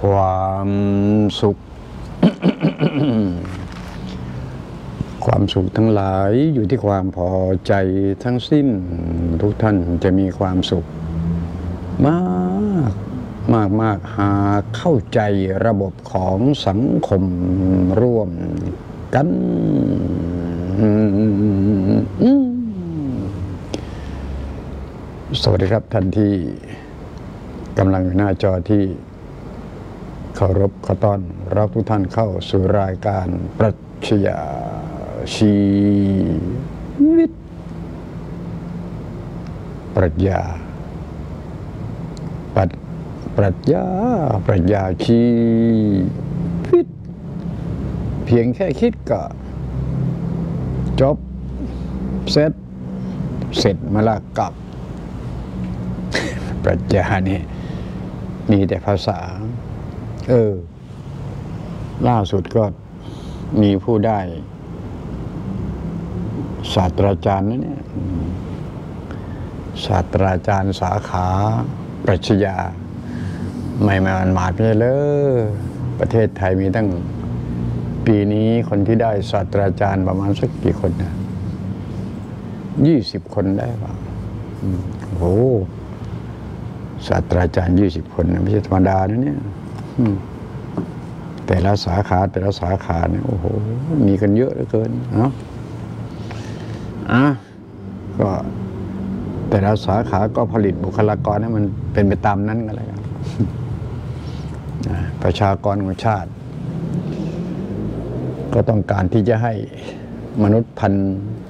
ความสุข ความสุขทั้งหลายอยู่ที่ความพอใจทั้งสิ้นทุกท่านจะมีความสุขมากหากเข้าใจระบบของสังคมร่วมกันสวัสดีครับท่านที่กำลังอยู่หน้าจอที่เคารพขอต้อนรับทุกท่านเข้าสู่รายการปรัชญาชีวิตปรัชญาชีวิตเพียงแค่คิดก็จบเสร็จมาละกับปรัชญานี่มีแต่ภาษาล่าสุดก็มีผู้ได้ศาสตราจารย์นะเนี่ยศาสตราจารย์สาขาปรัชญาไม่มันมาดไม่ใช่เลยประเทศไทยมีตั้งปีนี้คนที่ได้ศาสตราจารย์ประมาณสักกี่คนนะ20 คนได้ป่ะโอ้ศาสตราจารย์20 คนนะไม่ใช่ธรรมดานะเนี่ยแต่ละสาขาเนี่ยโอ้โหมีกันเยอะเหลือเกินเนาะก็แต่ละสาขาก็ผลิตบุคลากรให้มันเป็นไปตามนั้นก็แล้วกันประชากรของชาติก็ต้องการที่จะให้มนุษย์พันธุ์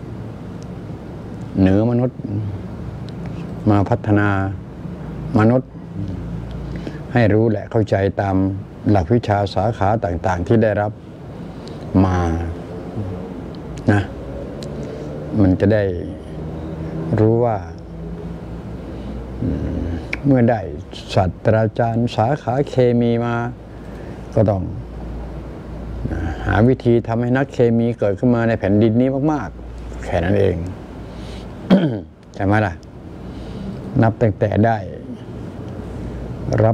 เหนือมนุษย์มาพัฒนามนุษย์ให้รู้และเข้าใจตามหลักวิชาสาขาต่างๆที่ได้รับมานะมันจะได้รู้ว่าเมื่อได้ศาสตราจารย์สาขาเคมีมาก็ต้องหาวิธีทำให้นักเคมีเกิดขึ้นมาในแผ่นดินนี้มากๆแค่นั้นเอง ใช่ไหมล่ะนับตั้งแต่ได้รับ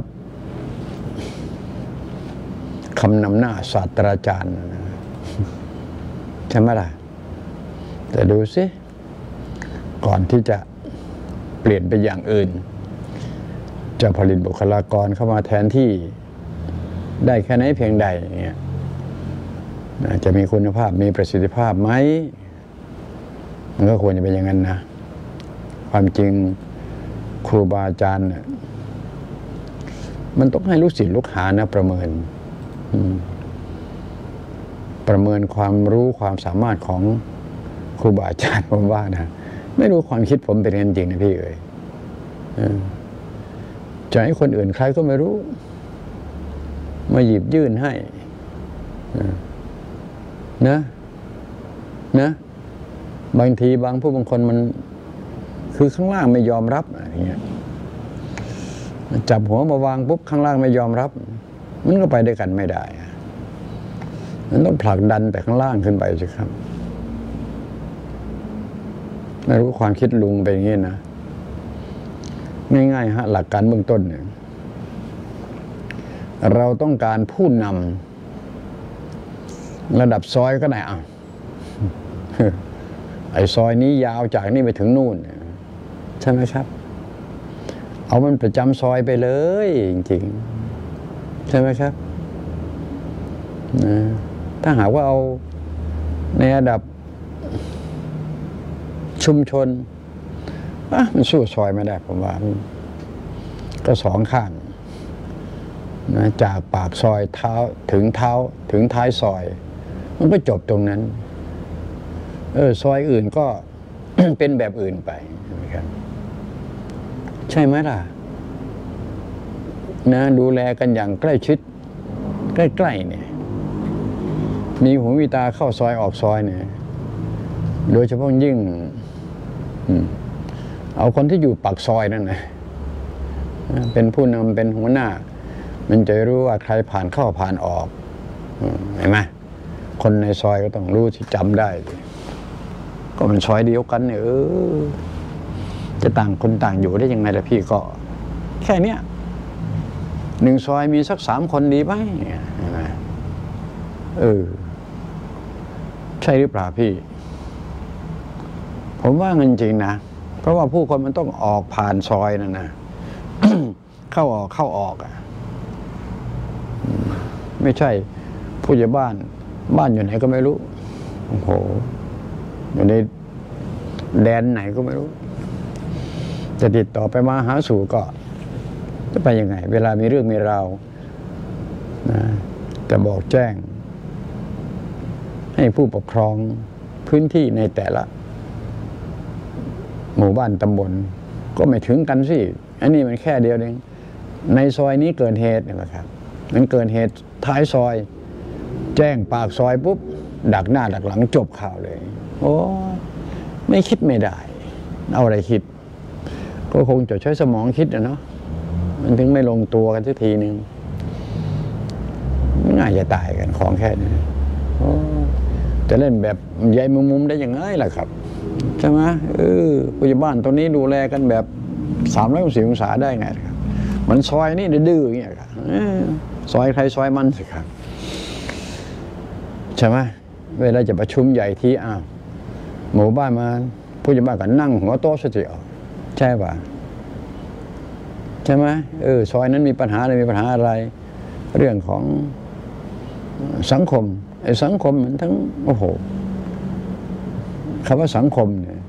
คำนำหน้าศาสตราจารย์ใช่ไหมล่ะแต่ดูสิก่อนที่จะเปลี่ยนไปอย่างอื่นจะผลิตบุคลากรเข้ามาแทนที่ได้แค่ไหนเพียงใดเนี่ยจะมีคุณภาพมีประสิทธิภาพไหมมันก็ควรจะเป็นอย่างนั้นนะความจริงครูบาอาจารย์เนี่ยมันต้องให้ลูกศิษย์ลูกหานะประเมินความรู้ความสามารถของครูบาอาจารย์ผมว่านะไม่รู้ความคิดผมเป็นกันจริงนะพี่จะให้คนอื่นใครก็ไม่รู้มาหยิบยื่นให้นะบางทีบางผู้บางคนมันคือข้างล่างไม่ยอมรับอะไรเงี้ยจับหัวมาวางปุ๊บข้างล่างไม่ยอมรับมันก็ไปด้วยกันไม่ได้มันต้องผลักดันแต่ข้างล่างขึ้นไปสิครับไม่รู้ความคิดลุงเป็นอย่างนี้นะง่ายๆหลักการเบื้องต้นเนี่ยเราต้องการผู้นำระดับซอยก็ได้ไอ้ซอยนี้ยาวจากนี่ไปถึงนู่นใช่ไหมครับเอามันประจำซอยไปเลยจริงๆใช่ไหมครับถ้าหากว่าเอาในระดับชุมชนมันสู้ซอยไม่ได้ผมว่าก็สองข้างนะจากปากซอยถึงท้ายซอยมันก็จบตรงนั้นซอยอื่นก็ เป็นแบบอื่นไปนะครับใช่ไหมล่ะนะดูแลกันอย่างใกล้ชิดใกล้ๆเนี่ยมีหูมีตาเข้าซอยออกซอยเนี่ยโดยเฉพาะยิ่งเอาคนที่อยู่ปากซอยนั่นนะเป็นผู้นำเป็นหัวหน้ามันจะรู้ว่าใครผ่านเข้าผ่านออกเห็นไหมคนในซอยก็ต้องรู้ที่จำได้ก็มันซอยเดียวกันเนี่ยจะต่างคนต่างอยู่ได้ยังไงล่ะพี่ก็แค่เนี้ย 1 ซอยมีสัก 3 คนดีไหมใช่ไหมใช่หรือเปล่าพี่ผมว่าเงินจริงนะเพราะว่าผู้คนมันต้องออกผ่านซอยนั่นนะ เข้าออกอ่ะไม่ใช่ผู้ใหญ่บ้านอยู่ไหนก็ไม่รู้โอ้โหอยู่ในแดนไหนก็ไม่รู้จะติดต่อไปมาหาสู่ก็จะไปยังไงเวลามีเรื่องมีราวนะจะบอกแจ้งให้ผู้ปกครองพื้นที่ในแต่ละหมู่บ้านตำบลก็ไม่ถึงกันสิอันนี้มันแค่เดียวเองในซอยนี้เกิดเหตุนะครับมันเกิดเหตุท้ายซอยแจ้งปากซอยปุ๊บดักหน้าดักหลังจบข่าวเลยโอ้ไม่คิดไม่ได้เอาอะไรคิดก็คงจะใช้สมองคิดนะเนาะมันถึงไม่ลงตัวกันสักทีนึงง่ายจะตายกันของแค่นี้จะเล่นแบบใยมุมได้ยังไงล่ะครับใช่ไหมผู้ใหญ่บ้านตรงนี้ดูแลกันแบบ360 องศาได้ไงครับมันซอยนี่ดื้ออย่างเงี้ยครับซอยใครซอยมันสิครับใช่ไหมเวลาจะประชุมใหญ่ที่หมู่บ้านมาผู้ใหญ่บ้านก็นั่งหัวโต๊ะเสียใช่ป่ะใช่ไหมซอยนั้นมีปัญหาอะไรมีปัญหาอะไรเรื่องของสังคมสังคมมันทั้งโอ้โหคำว่าสังคมเนี่ย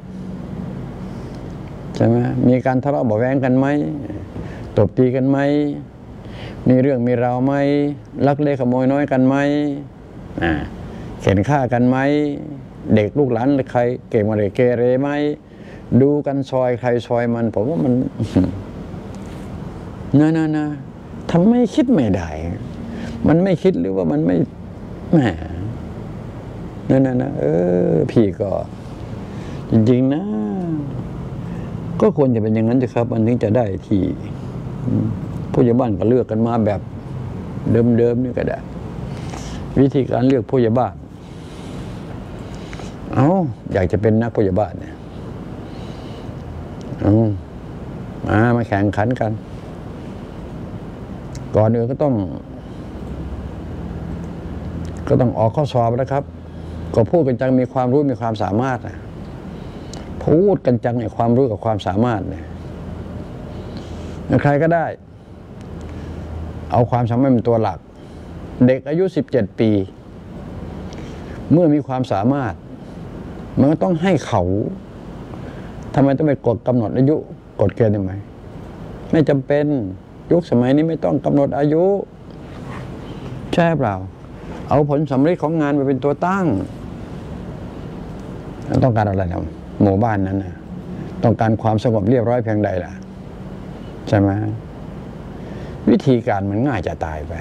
ใช่ไหมมีการทะเลาะเบาะแว้งกันไหมตบตีกันไหมมีเรื่องมีราวไหมลักเล็กขโมยน้อยกันไหมเข็นฆ่ากันไหมเด็กลูกหลานใครเก่งมาเลยเกเรไหมดูกันซอยใครซอยมันผมว่ามันนะทำไม่คิดไม่ได้มันไม่คิดหรือว่ามันไม่แหมนะพี่ก็จริงๆนะก็ควรจะเป็นอย่างนั้นสิครับมันถึงจะได้ที่ผู้ใหญ่บ้านก็เลือกกันมาแบบเดิมๆนี่ก็ได้วิธีการเลือกผู้ใหญ่บ้านอยากจะเป็นนักผู้ใหญ่บ้านเนี่ยมาแข่งขันกันก่อนอื่นก็ต้องออกข้อสอบนะครับก็พูดกันจังมีความรู้มีความสามารถนะพูดกันจังในความรู้กับความสามารถเนี่ยใครก็ได้เอาความสามารถเป็นตัวหลักเด็กอายุ17 ปีเมื่อมีความสามารถมันก็ต้องให้เขาทำไมต้องไปกดกำหนดอายุกดเกณฑ์ทำไมไม่จำเป็นยุคสมัยนี้ไม่ต้องกำหนดอายุใช่เปล่าเอาผลสำเร็จของงานไปเป็นตัวตั้งต้องการอะไรนะหมู่บ้านนั้นนะต้องการความสงบเรียบร้อยเพียงใดล่ะใช่ไหมวิธีการมันง่ายจะตายไป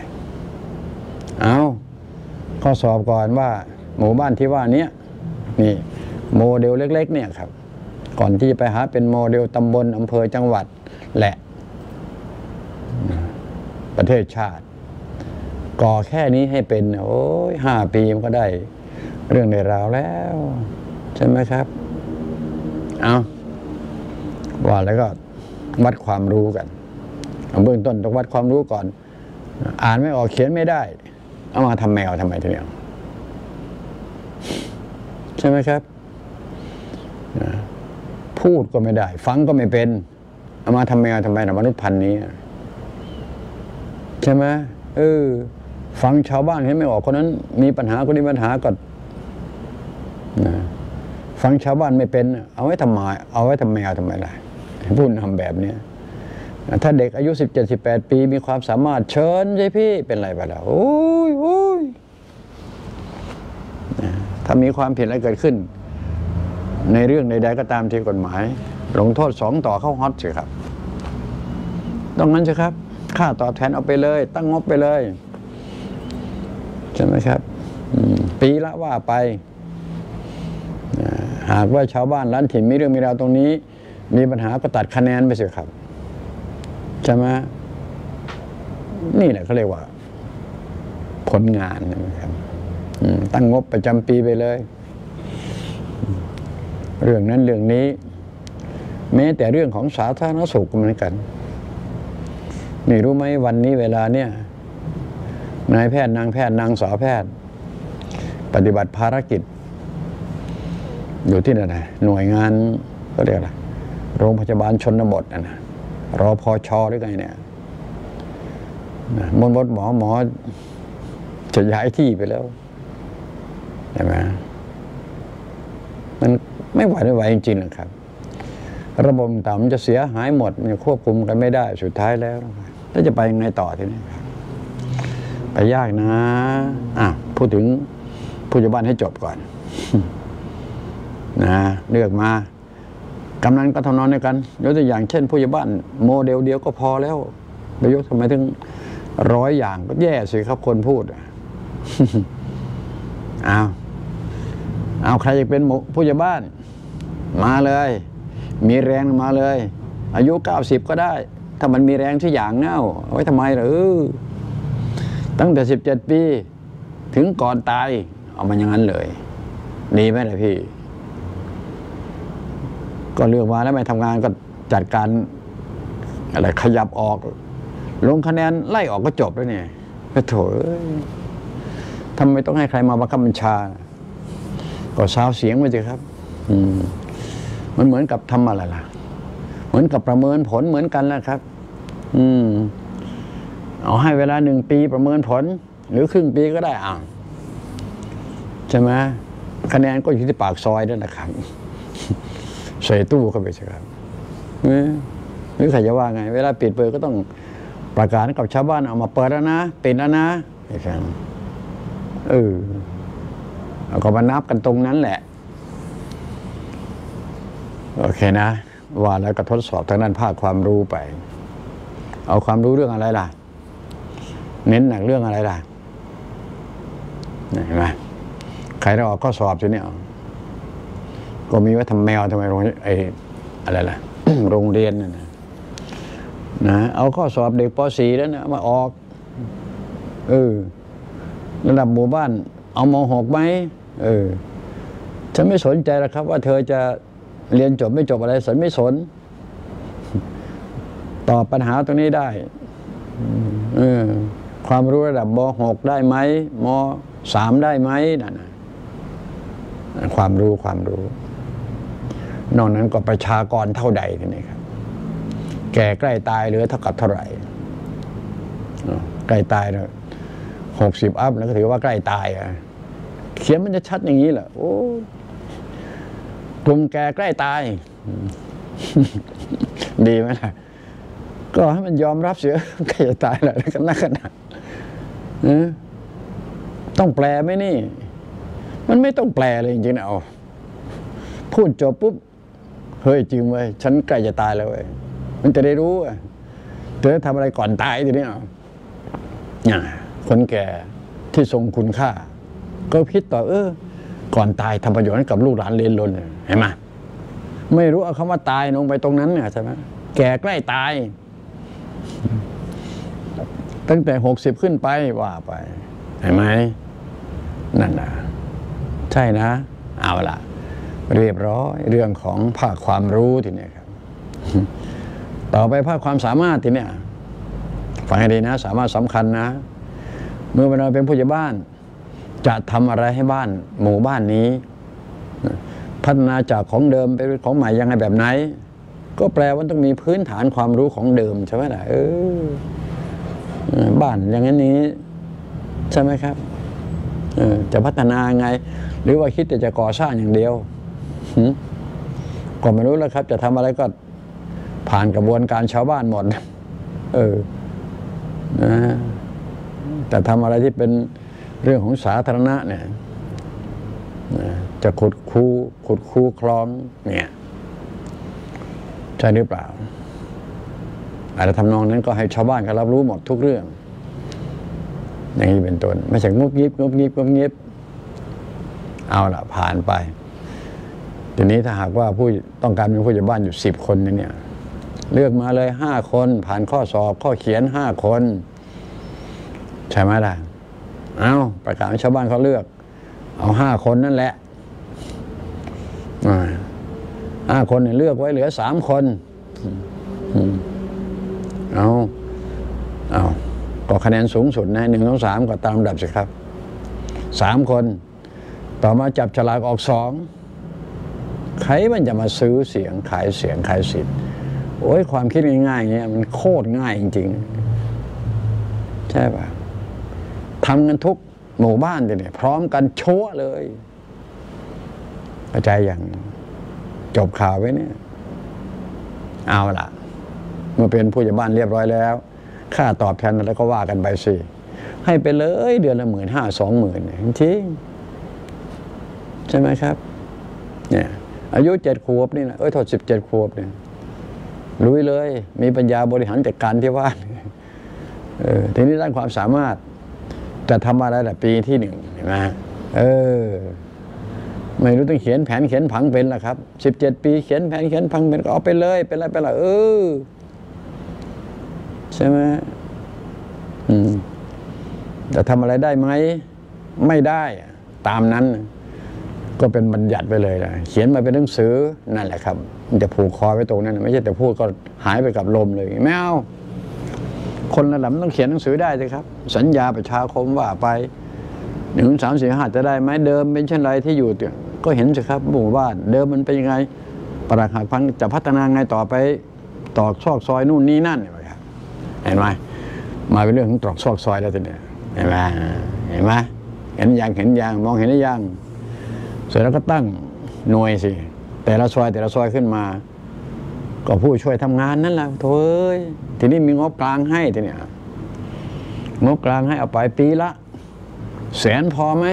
ข้อสอบก่อนว่าหมู่บ้านที่ว่านี้นี่โมเดลเล็กๆเนี่ยครับก่อนที่จะไปหาเป็นโมเดลตำบลอำเภอจังหวัดและประเทศชาติก่อแค่นี้ให้เป็น5 ปีมันก็ได้เรื่องในราวแล้วใช่ไหมครับว่าแล้วก็วัดความรู้กันเบื้องต้นต้องวัดความรู้ก่อนอ่านไม่ออกเขียนไม่ได้เอามาทำแมวทำไมทีเดียวใช่ไหมครับพูดก็ไม่ได้ฟังก็ไม่เป็นเอามาทำแมวทำไมนะมนุษย์พันธุ์นี้ใช่ไหมฟังชาวบ้านเห็นไม่ออกคนนั้นมีปัญหาคนนี้ปัญหาก็ฟังชาวบ้านไม่เป็นเอาไว้ทำไมเอาไว้ทำแมวทำไมล่ะพูดทำแบบนี้ถ้าเด็กอายุ17-18 ปีมีความสามารถเชิญใช่พี่เป็นไรไปแล้วโอ้ยถ้ามีความผิดอะไรเกิดขึ้นในเรื่องใดๆก็ตามที่กฎหมายลงโทษ2 ต่อเข้าฮอตสิครับต้องงั้นใช่ครับค่าตอบแทนเอาไปเลยตั้งงบไปเลยใช่ไหมครับปีละว่าไปหากว่าชาวบ้านร้านถิ่นมีเรื่องมีราวตรงนี้มีปัญหาก็ตัดคะแนนไปสิครับใช่ไหมนี่แหละเขาเรียกว่าผลงานนะครับตั้งงบประจำปีไปเลยเรื่องนั้นเรื่องนี้แม้แต่เรื่องของสาธารณสุขก็เหมือนกันนี่รู้ไหมวันนี้เวลาเนี่ยนายแพทย์นางแพทย์นางสาวแพทย์ปฏิบัติภารกิจอยู่ที่ไหนหน่วยงานก็เรียกอะไรโรงพยาบาลชนบทนะรพช.หรือไงเนี่ยมดหมอจะย้ายที่ไปแล้วใช่ไหมมันไม่ไหวจริงๆนะครับระบบต่ำจะเสียหายหมดมันควบคุมกันไม่ได้สุดท้ายแล้วแล้วจะไปยังไงต่อทีนี้ไปยากนะพูดถึงผู้ใหญ่บ้านให้จบก่อนนะเลือกมากำนันก็ทำนองเดียวกันยกตัวอย่างเช่นผู้ใหญ่บ้านโมเดลเดียวก็พอแล้วไปยกทำไมถึง100 อย่างก็แย่สิครับคนพูดเอาใครอยากเป็นผู้ใหญ่บ้านมาเลยมีแรงมาเลยอายุ90ก็ได้ถ้ามันมีแรงที่อย่างเน่าเอาไว้ทำไมหรือตั้งแต่17 ปีถึงก่อนตายเอามันอย่างนั้นเลยดีไหมล่ะพี่ก็เลือกมาแล้วไม่ทำงานก็จัดการอะไรขยับออกลงคะแนนไล่ออกก็จบแล้วเนี่ยก็โถทำไมต้องให้ใครมาบังคับบัญชาก็ซาวเสียงไปสิครับมันเหมือนกับทำอะไรล่ะเหมือนกับประเมินผลเหมือนกันแหละครับเอาให้เวลา1 ปีประเมินผลหรือครึ่งปีก็ได้ใช่ไหมคะแนนก็อยู่ที่ปากซอยนั่นแหละครับใส่ตู้เข้าไปใช่ครับหรือใครจะว่าไงเวลาปิดเปิดก็ต้องประกาศกับชาวบ้านเอามาเปิดแล้วนะปิดแล้วนะไอ้แฟนเอาก็มานับกันตรงนั้นแหละโอเคนะว่าแล้วก็ทดสอบทางด้านภาคความรู้ไปเอาความรู้เรื่องอะไรล่ะเน้นหนักเรื่องอะไรล่ะเห็นไหมใครได้ออกข้อสอบอยู่เนี่ยก็มีว่าทำแมวทำไมโรงอะไรล่ะ โรงเรียนนะเอาข้อสอบเด็กป .4 แล้วนะมาออกระดับหมู่บ้านเอาม .6 ไหมฉันไม่สนใจหรอกครับว่าเธอจะเรียนจบไม่จบอะไรฉันไม่สนตอบปัญหาตรงนี้ได้ความรู้ระดับม .6 ได้ไหมม .3 ได้ไหมนั่นนะความรู้นอกนั้นก็ประชากรเท่าใดนี่ครับแก่ใกล้ตายเหลือเท่ากับเท่าไหร่ใกล้ตายแล้ว60 อัพแล้วก็ถือว่าใกล้ตายเขียนมันจะชัดอย่างนี้แหละโอ้กลุ่มแก่ใกล้ตายดีไหมล่ะก็ให้มันยอมรับเสียใกล้จะตายแล้วกันนักขนาดต้องแปลไหมนี่มันไม่ต้องแปลเลยจริงๆนะพูดจบปุ๊บเฮ้ยจริงเว้ยฉันใกล้จะตายแล้วเว้ยมันจะได้รู้เธอทำอะไรก่อนตายทีนี้คนแก่ที่ทรงคุณค่าก็คิดต่อก่อนตายทำประโยชน์ให้กับลูกหลานเลนลนเห็นไหมไม่รู้เอาคำว่าตายลงไปตรงนั้นใช่ไหมแก่ใกล้ตายตั้งแต่60ขึ้นไปว่าไปเห็นไหมนั่นนะใช่นะเอาล่ะเรียบร้อยเรื่องของภาคความรู้ทีนี้ครับต่อไปภาคความสามารถทีนี้ฟังให้ดีนะสามารถสำคัญนะเมื่อเราเป็นผู้ใหญ่บ้านจะทำอะไรให้บ้านหมู่บ้านนี้พัฒนาจากของเดิมไปเป็นของใหม่ยังไงแบบไหนก็แปลว่าต้องมีพื้นฐานความรู้ของเดิมใช่ไหมล่ะบ้านอย่างนี้ใช่ไหมครับจะพัฒนาไงหรือว่าคิดแต่จะก่อสร้างอย่างเดียวก็ไม่รู้แล้วครับจะทำอะไรก็ผ่านกระบวนการชาวบ้านหมดแต่ทำอะไรที่เป็นเรื่องของสาธารณะเนี่ยจะขุดคูคลองเนี่ยใช่หรือเปล่าอาจจะทำนองนั้นก็ให้ชาวบ้านเขารับรู้หมดทุกเรื่องอย่างนี้เป็นต้นไม่ใช่งบงิบเอาล่ะผ่านไปทีนี้ถ้าหากว่าผู้ต้องการเป็นผู้ใหญ่บ้านอยู่10 คนเนี่ยเลือกมาเลย5 คนผ่านข้อสอบข้อเขียน5 คนใช่ไหมล่ะเอาประกาศให้ชาวบ้านเขาเลือกเอา5 คนนั่นแหละ5 คนเนี่ยเลือกไว้เหลือ3 คนเอาก็คะแนนสูงสุดนะ1 2 3ก็ตามลำดับสิครับ3 คนต่อมาจับฉลากออก2ใครมันจะมาซื้อเสียงขายเสียงขายสิทธิ์โอ้ยความคิดง่ายๆอย่างเงี้ยมันโคตรง่ายจริงๆใช่ป่ะทำกันทุกหมู่บ้านเนี่ยพร้อมกันโชว์เลยเข้าใจอย่างจบข่าวไว้เนี่ยเอาล่ะเมื่อเป็นผู้ใหญ่บ้านเรียบร้อยแล้วค่าตอบแทนอะไรก็ว่ากันไปสิให้ไปเลยเดือนละ15,000 20,000จริงใช่ไหมครับเนี่ยอายุ7 ขวบนี่นะโทษ17 ขวบเนี่ยลุยเลยมีปัญญาบริหารจัดการที่บ้านทีนี้ด้านความสามารถจะทำอะไรล่ะปีที่ 1เห็นไหมไม่รู้ต้องเขียนแผนเขียนผังเป็นล่ะครับ17 ปีเขียนแผนเขียนผังเป็นก็เอาไปเลยเป็นไรใช่ไหมจะทำอะไรได้ไหมไม่ได้ตามนั้นก็เป็นบัญญัติไปเลยนะเขียนมาเป็นหนังสือนั่นแหละครับมันจะผูกคอไว้ตรงนั้นไม่ใช่แต่พูดก็หายไปกับลมเลยไม่เอาคนระดับต้องเขียนหนังสือได้เลยครับสัญญาประชาคมว่าไป1 2 3 4 5จะได้ไหมเดิมเป็นเช่นไรที่อยู่ก็เห็นสิครับหมู่บ้านเดิมมันเป็นยังไงปรักหักพังจะพัฒนาไงต่อไปตอกซอกซอยนู่นนี่นั่นเห็นไหมมาเป็นเรื่องของตรอกซอกซอยแล้วทีเนี้ยเห็นไหมเห็นยังมองเห็นได้ยังเสร็จแล้วก็ตั้งหน่วยสิแต่ละซอยขึ้นมาก็ผู้ช่วยทำงานนั่นแหละโถ่ทีนี้มีงบกลางให้ทีเนี้ยงบกลางให้เอาไปปีละ100,000พอไหม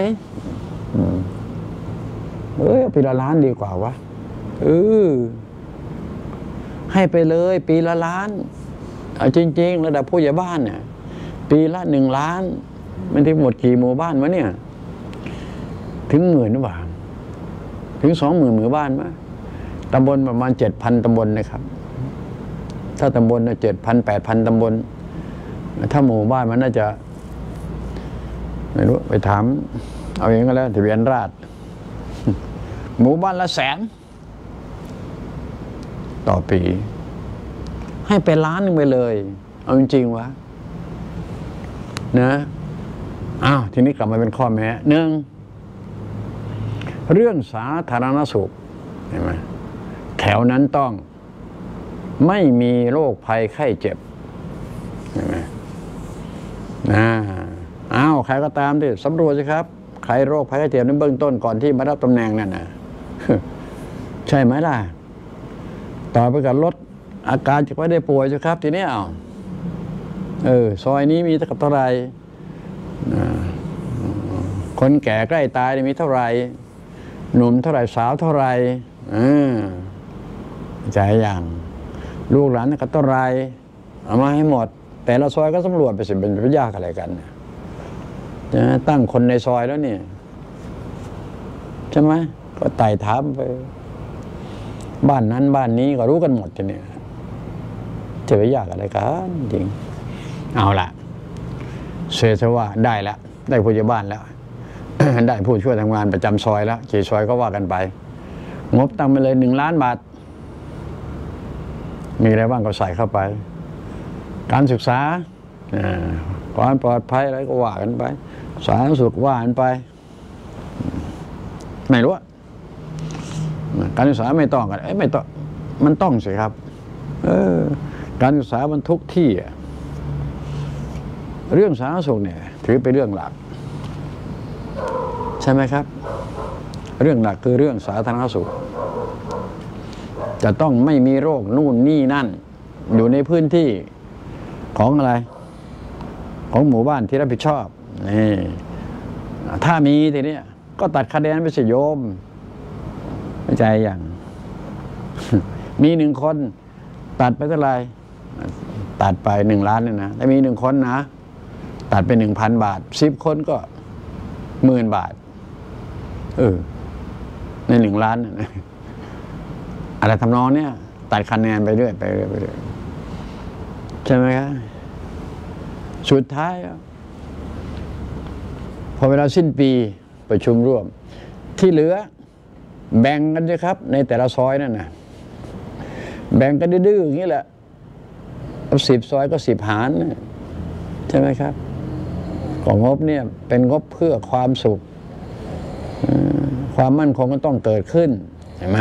ปีละล้านดีกว่าวะให้ไปเลยปีละล้านเอาจริงๆระดับผู้ใหญ่บ้านเนี่ยปีละ1 ล้านมันที่หมดกี่หมู่บ้านวะเนี่ยถึง10,000หรือเปล่าถึง20,000หมู่บ้านมั้ยตำบลประมาณ 7,000 ตำบลนะครับถ้าตำบลน่ะ 7,000 8,000 ตำบลถ้าหมู่บ้านมันน่าจะไม่รู้ไปถามเอาเองก็แล้วทะเบียนราษฎร์หมู่บ้านละ100,000ต่อปีให้ไปล้านนึงไปเลยเอาจริงๆวะนะทีนี้กลับมาเป็นข้อแม้1เรื่องสาธารณสุขเห็นไหมแถวนั้นต้องไม่มีโรคภัยไข้เจ็บเห็นไหมใครก็ตามที่สำรวจสิครับใครโรคภัยไข้เจ็บในเบื้องต้นก่อนที่มารับตำแหน่งนั่นนะใช่ไหมล่ะต่อไปกับลดอาการจะไม่ได้ป่วยสิครับทีนี้ซอยนี้มีเท่าไหร่คนแก่ใกล้ตายมีเท่าไหร่หนุ่มเท่าไหร่สาวเท่าไหร่ใจอย่างลูกหลานก็เท่าไหร่เอามาให้หมดแต่ละซอยก็สำรวจไปสิเป็นยากอะไรกันตั้งคนในซอยแล้วเนี่ยใช่ไหมก็ไต่ถามไปบ้านนั้นบ้านนี้ก็รู้กันหมดจะเนี่ยจะไปยากอะไรกันจริงเอาล่ะเสียซะว่าได้แล้วได้ผู้ใหญ่บ้านแล้ว ได้ผู้ช่วยทำงานประจำซอยแล้วกี่ซอยก็ว่ากันไปงบตั้งไปเลย1 ล้านบาทมีอะไรบ้างก็ใส่เข้าไปการศึกษาความปลอดภัยอะไรก็ว่ากันไปสาธารณสุขว่ากันไปไม่รู้การศึกษาไม่ต้องกันไม่ต้องมันต้องสิครับการศึกษามันทุกที่เรื่องสาธารณสุขเนี่ยถือเป็นเรื่องหลักใช่ไหมครับเรื่องหลักคือเรื่องสาธารณสุขจะต้องไม่มีโรคนู่นนี่นั่นอยู่ในพื้นที่ของอะไรของหมู่บ้านที่รับผิดชอบนี่ถ้ามีทีนี้ก็ตัดคะแนนไปสิโยมเข้าใจอย่าง มี1 คนตัดไปเท่าไหร่ตัดไป1 ล้านเนี่ยนะถ้ามี1 คนนะตัดไป 1,000 บาท10 คนก็10,000 บาทใน1 ล้านอะไรทำนองเนี่ยตัดคะแนนไปเรื่อยใช่ไหมครับสุดท้ายพอเวลาสิ้นปีประชุมร่วมที่เหลือแบ่งกันสิครับในแต่ละซอยนั่นนะแบ่งกันดื้อๆอย่างนี้แหละเอา10 ซอยก็10 หารใช่ช่ไหมครับของงบเนี่ยเป็นงบเพื่อความสุขความมั่นคงก็ต้องเกิดขึ้นใช่ไหม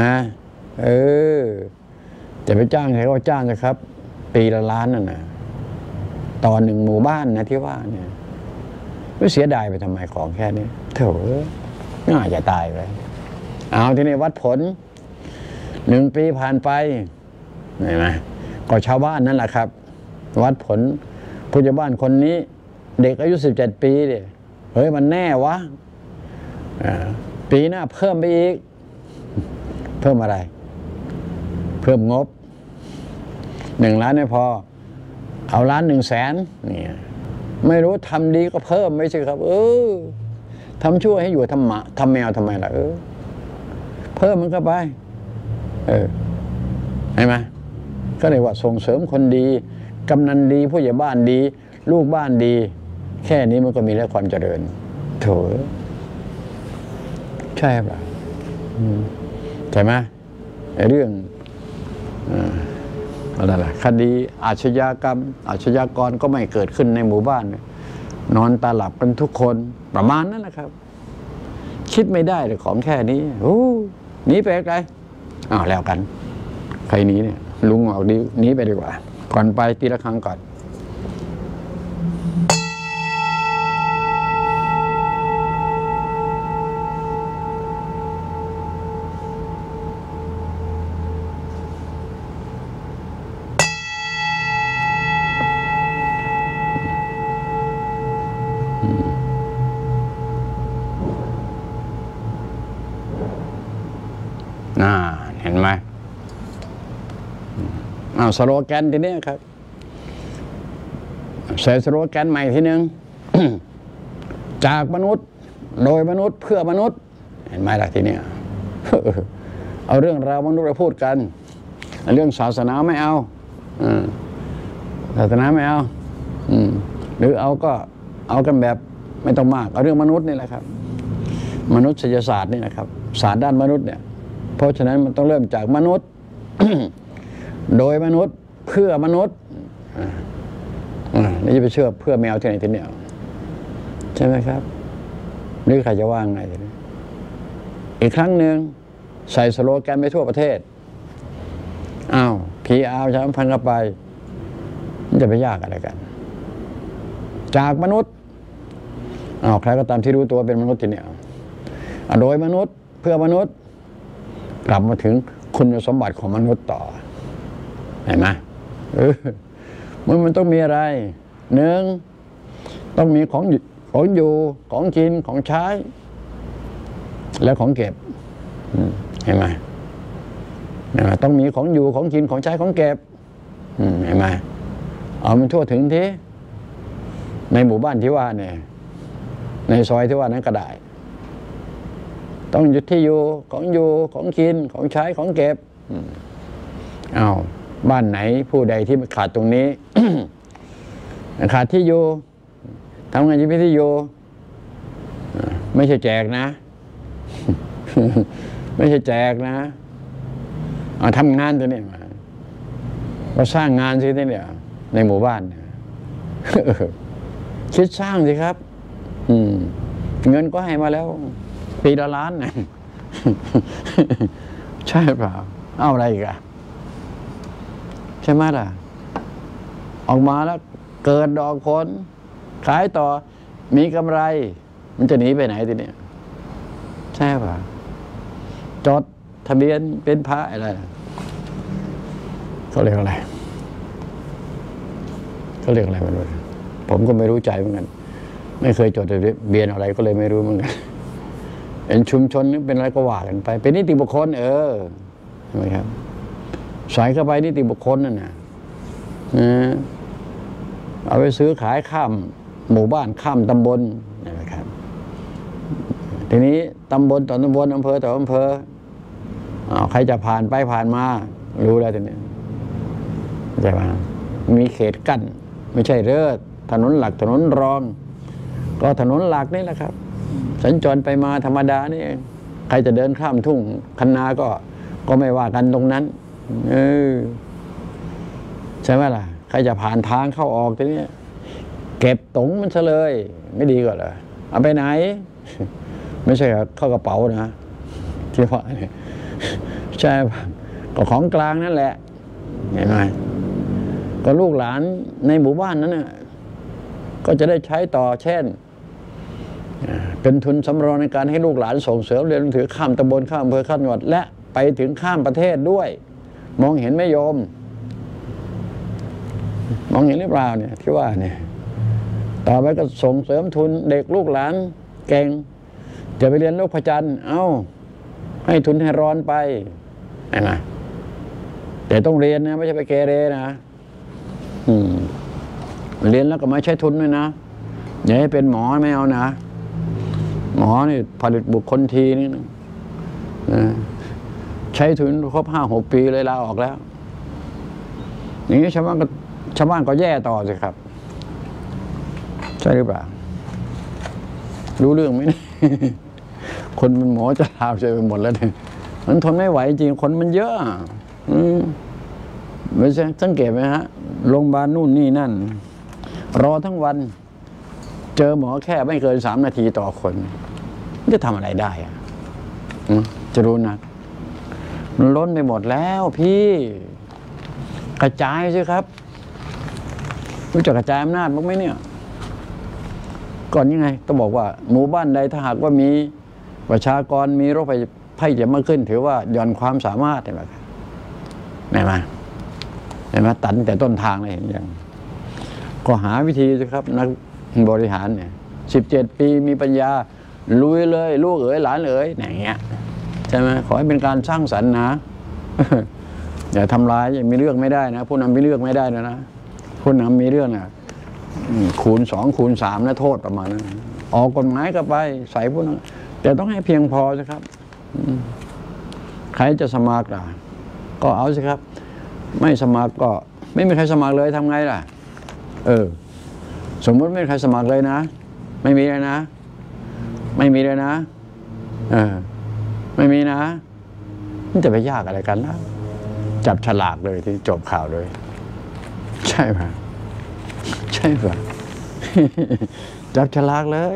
จะไปจ้างใครก็จ้างนะครับปีละล้านนั่นนะต่อ1 หมู่บ้านนะที่ว่าเนี่ยไม่เสียดายไปทำไมของแค่นี้เถอะน่าจะตายไปเอาที่นี่วัดผล1 ปีผ่านไปเห็นไหมก็ชาวบ้านนั่นแหละครับวัดผลผู้ใหญ่บ้านคนนี้เด็กอายุ17 ปีเนี่ยเฮ้ยมันแน่วะปีหน้าเพิ่มไปอีกเพิ่มอะไรเพิ่มงบ1 ล้านไม่พอเอา1,100,000เนี่ยไม่รู้ทำดีก็เพิ่มไม่ใช่ครับทำชั่วให้อยู่ทำแมวทำไมล่ะเพิ่มมันก็ไปเห็นไหมก็เลยว่าส่งเสริมคนดีกำนันดีผู้ใหญ่บ้านดีลูกบ้านดีแค่นี้มันก็มีแล้วความเจริญโถใช่ป่ะใช่ไหมเรื่องอะไรล่ะคดีอาชญากรรมอาชญากรก็ไม่เกิดขึ้นในหมู่บ้านนอนตาหลับกันทุกคนประมาณนั้นนะครับคิดไม่ได้เลยของแค่นี้หนีไปไกลแล้วกันใครหนีเนี่ยลุงออกดีหนีไปดีกว่าก่อนไปตีละครั้งก่อนเห็นไหมสโลแกนทีนี้ครับใส่สโลแกนใหม่ทีนึง จากมนุษย์โดยมนุษย์เพื่อมนุษย์เห็นไหมล่ะทีนี้ เอาเรื่องราวมนุษย์ไปพูดกันเรื่องศาสนาไม่เอาศาสนาไม่เอาหรือเอาก็เอากันแบบไม่ต้องมากเอาเรื่องมนุษย์นี่แหละครับมนุษยศาสตร์นี่นะครับศาสตร์ด้านมนุษย์เนี่ยเพราะฉะนั้นมันต้องเริ่มจากมนุษย์ โดยมนุษย์เพื่อมนุษย์นี่จะไปเชื่อเพื่อแมวที่ไหนที่เนี่ยใช่ไหมครับหรือใครจะว่าไงอีกครั้งหนึ่งใส่สโลแกนไปทั่วประเทศPR ใช้พันกันไปมันจะไปยากอะไรกันจากมนุษย์ใครก็ตามที่รู้ตัวเป็นมนุษย์ที่เนี่ยโดยมนุษย์เพื่อมนุษย์กลับมาถึงคุณสมบัติของมนุษย์ต่อเห็นไหมมันต้องมีอะไร1ต้องมีของอยู่ของกินของใช้และของเก็บเห็นไหมต้องมีของอยู่ของกินของใช้ของเก็บเห็นไหมเอามันทั่วถึงที่ในหมู่บ้านที่ว่าเนี่ยในซอยที่ว่านั้นก็ได้ต้องหยุดที่อยู่ของกินของใช้ของเก็บบ้านไหนผู้ใดที่ขาดตรงนี้ ขาดที่อยู่ทำงานที่ไม่ที่อยู่ไม่ใช่แจกนะ ไม่ใช่แจกนะทำงานตัวนี้มาก็สร้างงานสิที่เนี่ยในหมู่บ้านคิดสร้างสิครับเงินก็ให้มาแล้วปีละล้านนะ ใช่เปล่าเอาอะไรอีกอะใช่ไหมล่ะออกมาแล้วเกิดดอกผลขายต่อมีกำไรมันจะหนีไปไหนทีนี้ใช่ป่ะจดทะเบียนเป็นพระอะไรเขาเรียกอะไรไม่รู้ผมก็ไม่รู้ใจเหมือนกันไม่เคยจดทะเบียนอะไรก็เลยไม่รู้เหมือนกันเป็นชุมชนเป็นอะไรก็ว่ากันไปเป็นนิติบุคคลใช่ไหมครับใส่เข้าไปนิติบุคคลนั่นนะเอาไปซื้อขายข้ามหมู่บ้านข้ามตำบลนะครับทีนี้ตำบลต่อตำบลอำเภอต่ออำเภอใครจะผ่านไปผ่านมารู้แล้วทีนี้ใช่ไหมมีเขตกั้นไม่ใช่ถนนหลักถนนรองก็ถนนหลักนี่แหละครับสัญจรไปมาธรรมดานี่เองใครจะเดินข้ามทุ่งคันนาก็ไม่ว่ากันตรงนั้นใช่ไหมล่ะใครจะผ่านทางเข้าออกทีนี้เก็บตงมันซะเลยไม่ดีกว่าเหรอเอาไปไหนไม่ใช่เข้ากระเป๋านะที่ว่าเนี่ยใช่ก็ของกลางนั่นแหละเห็นไหมก็ลูกหลานในหมู่บ้านนั้นน่ะก็จะได้ใช้ต่อเช่นเป็นทุนสำรองในการให้ลูกหลานส่งเสริมเรียนหนังสือข้ามตำบลข้ามอำเภอข้ามจังหวัดและไปถึงข้ามประเทศด้วยมองเห็นไหมโยมมองเห็นหรือเปล่าเนี่ยที่ว่าเนี่ยต่อไปก็ส่งเสริมทุนเด็กลูกหลานเก่งจะไปเรียนโลกพระจันทร์ให้ทุนให้ร้อนไปนะแต่ต้องเรียนนะไม่ใช่ไปเกเรนะเรียนแล้วก็ไม่ใช้ทุนด้วยนะอย่าให้เป็นหมอไม่เอานะหมอนี่ผลิตบุคคลทีนี่นะใช้ทุนครบ5-6 ปีเลยลาออกแล้วอย่างนี้ชาวบ้านก็แย่ต่อสิครับใช่หรือเปล่ารู้เรื่องไหม คนเป็นหมอจะลาใจไปหมดแล้วเนี่ยมันทนไม่ไหวจริงคนมันเยอะไม่ใช่สังเกตไหมฮะโรงพยาบาลนู่นนี่นั่นรอทั้งวันเจอหมอแค่ไม่เกิน3 นาทีต่อคนจะทำอะไรได้อะจะรู้นะมันล้นไปหมดแล้วพี่กระจายสิครับรู้จักกระจายอำนาจบ้างไหมเนี่ยก่อนยังไงต้องบอกว่าหมู่บ้านใดถ้าหากว่ามีประชากรมีโรคภัยจะมากขึ้นถือว่าหย่อนความสามารถเห็นไหมตัดแต่ต้นทางเลยเห็นยังก็หาวิธีสิครับนักบริหารเนี่ย17 ปีมีปัญญาลุยเลยลูกเอ๋ยหลานเอ๋ยอย่างเงี้ยใช่ไหมขอให้เป็นการสร้างสรรค์นะ อย่าทำร้ายอย่ามีเรื่องไม่ได้นะผู้นำมีเรื่องไม่ได้นะผู้นำมีเรื่องนะคูณ 2 คูณ 3นะโทษประมาณนั้นออกกฎหมายก็ไปใส่ผู้นั้นแต่ต้องให้เพียงพอสิครับใครจะสมัครก็เอาสิครับไม่สมัครก็ไม่มีใครสมัครเลยทำไงล่ะสมมติไม่มีใครสมัครเลยนะไม่มีเลยนะไม่มีเลยนะไม่มีนะมันจะไปยากอะไรกันนะจับฉลากเลยที่จบข่าวเลยใช่ไหมใช่ป่ะ จับฉลากเลย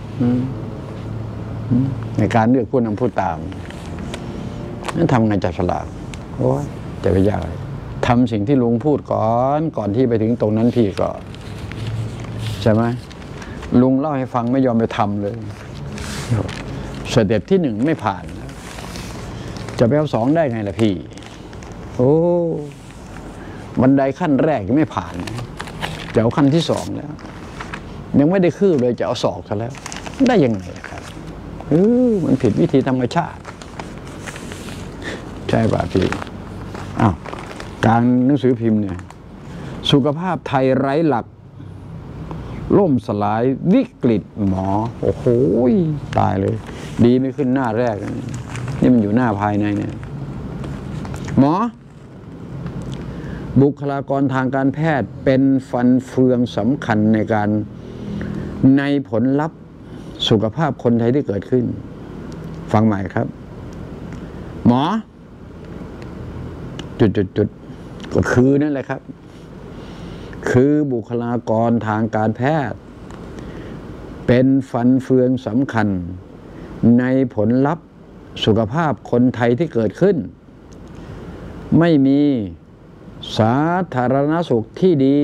ในการเลือกผู้นำผู้ตามนั่นทำไงจับฉลากโอ้ยจะไปยากอะไรทำสิ่งที่ลุงพูดก่อนที่ไปถึงตรงนั้นพี่ก็ใช่ไหมลุงเล่าให้ฟังไม่ยอมไปทำเลยสเต็ปที่ 1ไม่ผ่านจะไปเอา2ได้ไงล่ะพี่โอ้บันไดขั้นแรกยังไม่ผ่านจะเอาขั้นที่2แล้วยังไม่ได้คืบเลยจะเอาศอกซะแล้วได้ยังไงครับมันผิดวิธีธรรมชาติใช่ป่ะพี่การหนังสือพิมพ์เนี่ยสุขภาพไทยไร้หลักล่มสลายวิกฤตหมอโอ้โหตายเลยดีไม่ขึ้นหน้าแรกนี่มันอยู่หน้าภายในเนี่ยหมอบุคลากรทางการแพทย์เป็นฟันเฟืองสำคัญในผลลัพธ์สุขภาพคนไทยที่เกิดขึ้นฟังใหม่ครับหมอจุดก็คือนั่นแหละครับคือบุคลากรทางการแพทย์เป็นฟันเฟืองสำคัญในผลลัพธ์สุขภาพคนไทยที่เกิดขึ้นไม่มีสาธารณสุขที่ดี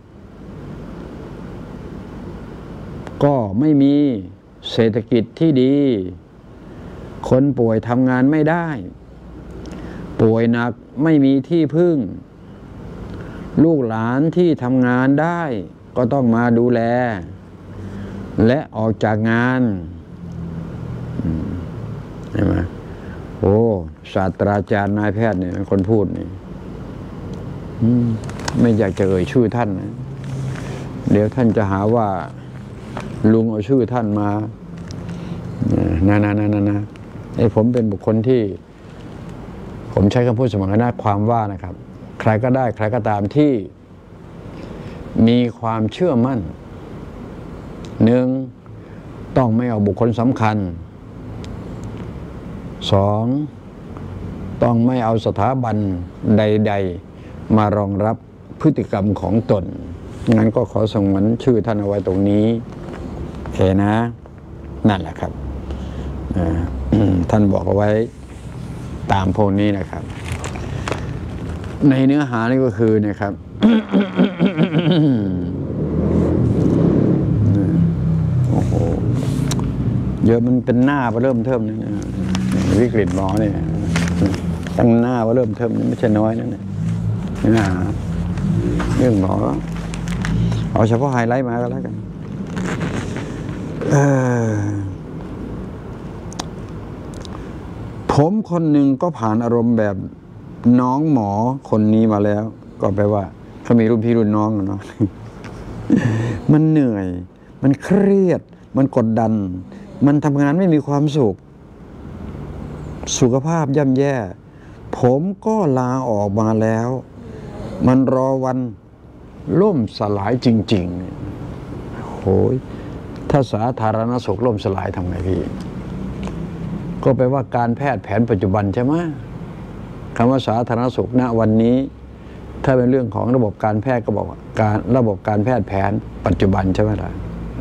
ก็ไม่มีเศรษฐกิจที่ดีคนป่วยทำงานไม่ได้ป่วยหนักไม่มีที่พึ่งลูกหลานที่ทำงานได้ก็ต้องมาดูแลและออกจากงานเห็นไหมโอ้ศาสตราจารย์นายแพทย์เนี่ยเป็นคนพูดนี่ไม่อยากจะเอ่ยชื่อท่านนะเดี๋ยวท่านจะหาว่าลุงเอาชื่อท่านมานะผมเป็นบุคคลที่ผมใช้คำพูดสมรรถนะความว่านะครับใครก็ได้ใครก็ตามที่มีความเชื่อมั่น 1. ต้องไม่เอาบุคคลสำคัญ 2. ต้องไม่เอาสถาบันใดๆมารองรับพฤติกรรมของตนงั้นก็ขอสงวนชื่อท่านเอาไว้ตรงนี้โอเคนะนั่นแหละครับท่านบอกเอาไว้ตามพวกนี้นะครับ ในเนื้อหานี่ก็คือนะครับ โอ้โหเยอะมันเป็นหน้าเริ่มเทิมนี่นะวิกฤตหมอเนี่ยตั้งหน้าเริ่มเทิมนี่ไม่ใช่น้อยนั่นเนื้อหาเรื่องหมอเอาเฉพาะไฮไลท์มาก็แล้วกันผมคนหนึ่งก็ผ่านอารมณ์แบบน้องหมอคนนี้มาแล้วก็แปลว่าเขามีรุ่นพี่รุ่นน้องเนาะ มันเหนื่อยมันเครียดมันกดดันมันทำงานไม่มีความสุขสุขภาพย่ำแย่ผมก็ลาออกมาแล้วมันรอวันล่มสลายจริงๆโหยถ้าสาธารณสุขล่มสลายทำไงพี่ก็แปลว่าการแพทย์แผนปัจจุบันใช่ไหมคำว่าสาธารณสุขณวันนี้ถ้าเป็นเรื่องของระบบการแพทย์ก็บอกการระบบการแพทย์แผนปัจจุบันใช่ไหมล่ะ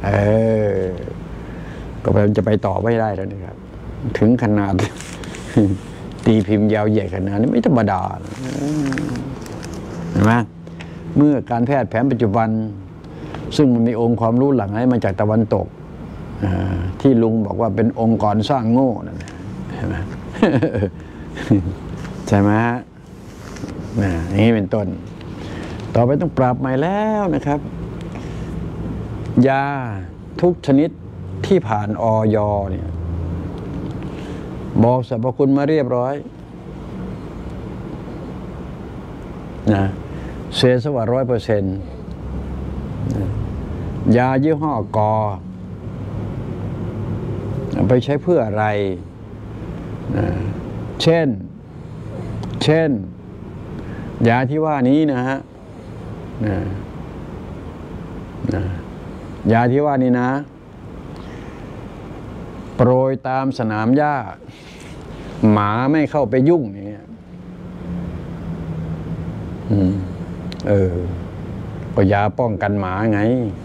ก็แปลว่าจะไปต่อไม่ได้แล้วนี่ครับถึงขนาด ตีพิมพ์ยาวใหญ่ขนาดนี้ไม่ธรรมดาเห็นไหมเมื่อการแพทย์แผนปัจจุบันซึ่งมันมีองค์ความรู้หลั่งไหลมาจากตะวันตกที่ลุงบอกว่าเป็นองค์กรสร้างโง่นั่นใช่ไหม ใช่ไหมฮะอย่างนี้เป็นต้นต่อไปต้องปรับใหม่แล้วนะครับยาทุกชนิดที่ผ่านอย.เนี่ยบอกสรรพคุณมาเรียบร้อยนะเซสว่า100%ยายี่ห้อกอไปใช้เพื่ออะไรเช่นยาที่ว่านี้นะฮะยาที่ว่านี้นะโปรยตามสนามหญ้าหมาไม่เข้าไปยุ่งอย่างเงี้ยก็ยาป้องกันหมาไง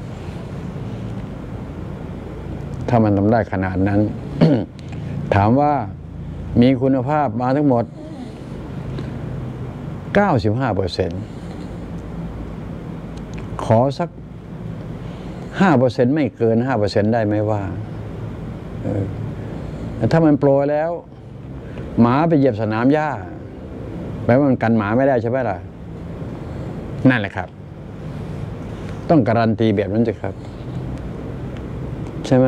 ถ้ามันทำได้ขนาดนั้น ถามว่ามีคุณภาพมาทั้งหมด 95% ขอสัก 5% ไม่เกิน 5% ได้ไหมว่าแต่ถ้ามันโปรยแล้วหมาไปเหยียบสนามหญ้าแปลว่ามันกันหมาไม่ได้ใช่ไหมล่ะนั่นแหละครับต้องการันตีแบบนั้นสิครับใช่ไหม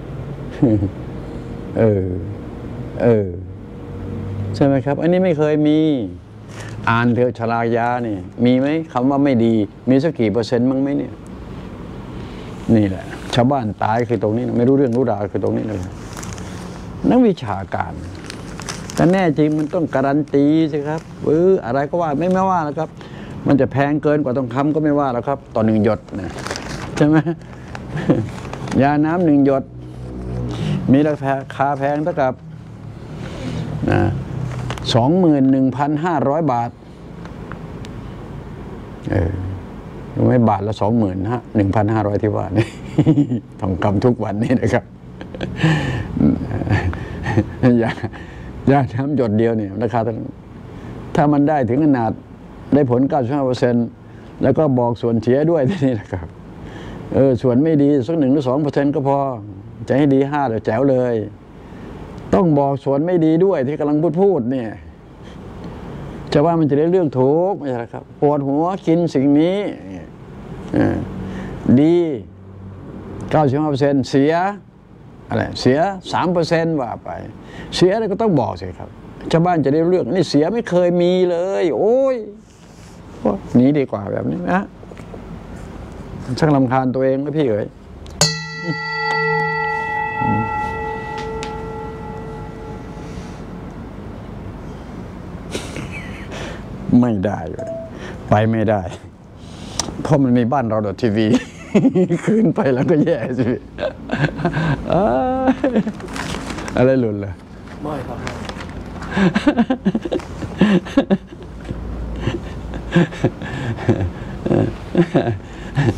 ใช่ไหมครับอันนี้ไม่เคยมีอ่านเถอะฉลากยานี่มีไหมคำว่าไม่ดีมีสักกี่%มั้งไหมเนี่ยนี่แหละชาวบ้านตายคือตรงนี้นะไม่รู้เรื่องรู้ราวคือตรงนี้เลยนักวิชาการแต่แน่จริงมันต้องการันตีสิครับอะไรก็ว่าไม่ว่าแล้วครับมันจะแพงเกินกว่าทองคำก็ไม่ว่าแล้วครับต่อ1 หยดนะใช่ไหม ยาน้ำ1 หยดมีราคาแพงเท่ากับ21,500 บาทไม่บาทละ21,500ที่ว่านี่ ทองคำทุกวันนี้นะครับ ยาน้ำหยดเดียวเนี่ยราคาถ้ามันได้ถึงขนาดได้ผล 95% แล้วก็บอกส่วนเสียด้วยที่นี่นะครับส่วนไม่ดีสัก1 หรือ 2% ก็พอจะให้ดี5เดี๋ยวแจ๋วเลยต้องบอกส่วนไม่ดีด้วยที่กำลังพูดเนี่ยจะว่ามันจะได้เรื่องถูกไม่ใช่ครับปวดหัวกินสิ่งนี้ดี 95% เสียอะไรเสีย 3% ว่าไปเสียอะไรก็ต้องบอกสิครับชาวบ้านจะได้เรื่องนี่เสียไม่เคยมีเลยโอ้ยหนีดีกว่าแบบนี้นะช่างรำคาญตัวเองนะพี่เอ๋ยไม่ได้เลยไปไม่ได้เพราะมันมีบ้านเราทีวี ขึ้นไปแล้วก็แย่สิอะไรหลุดเลยไม่ครับ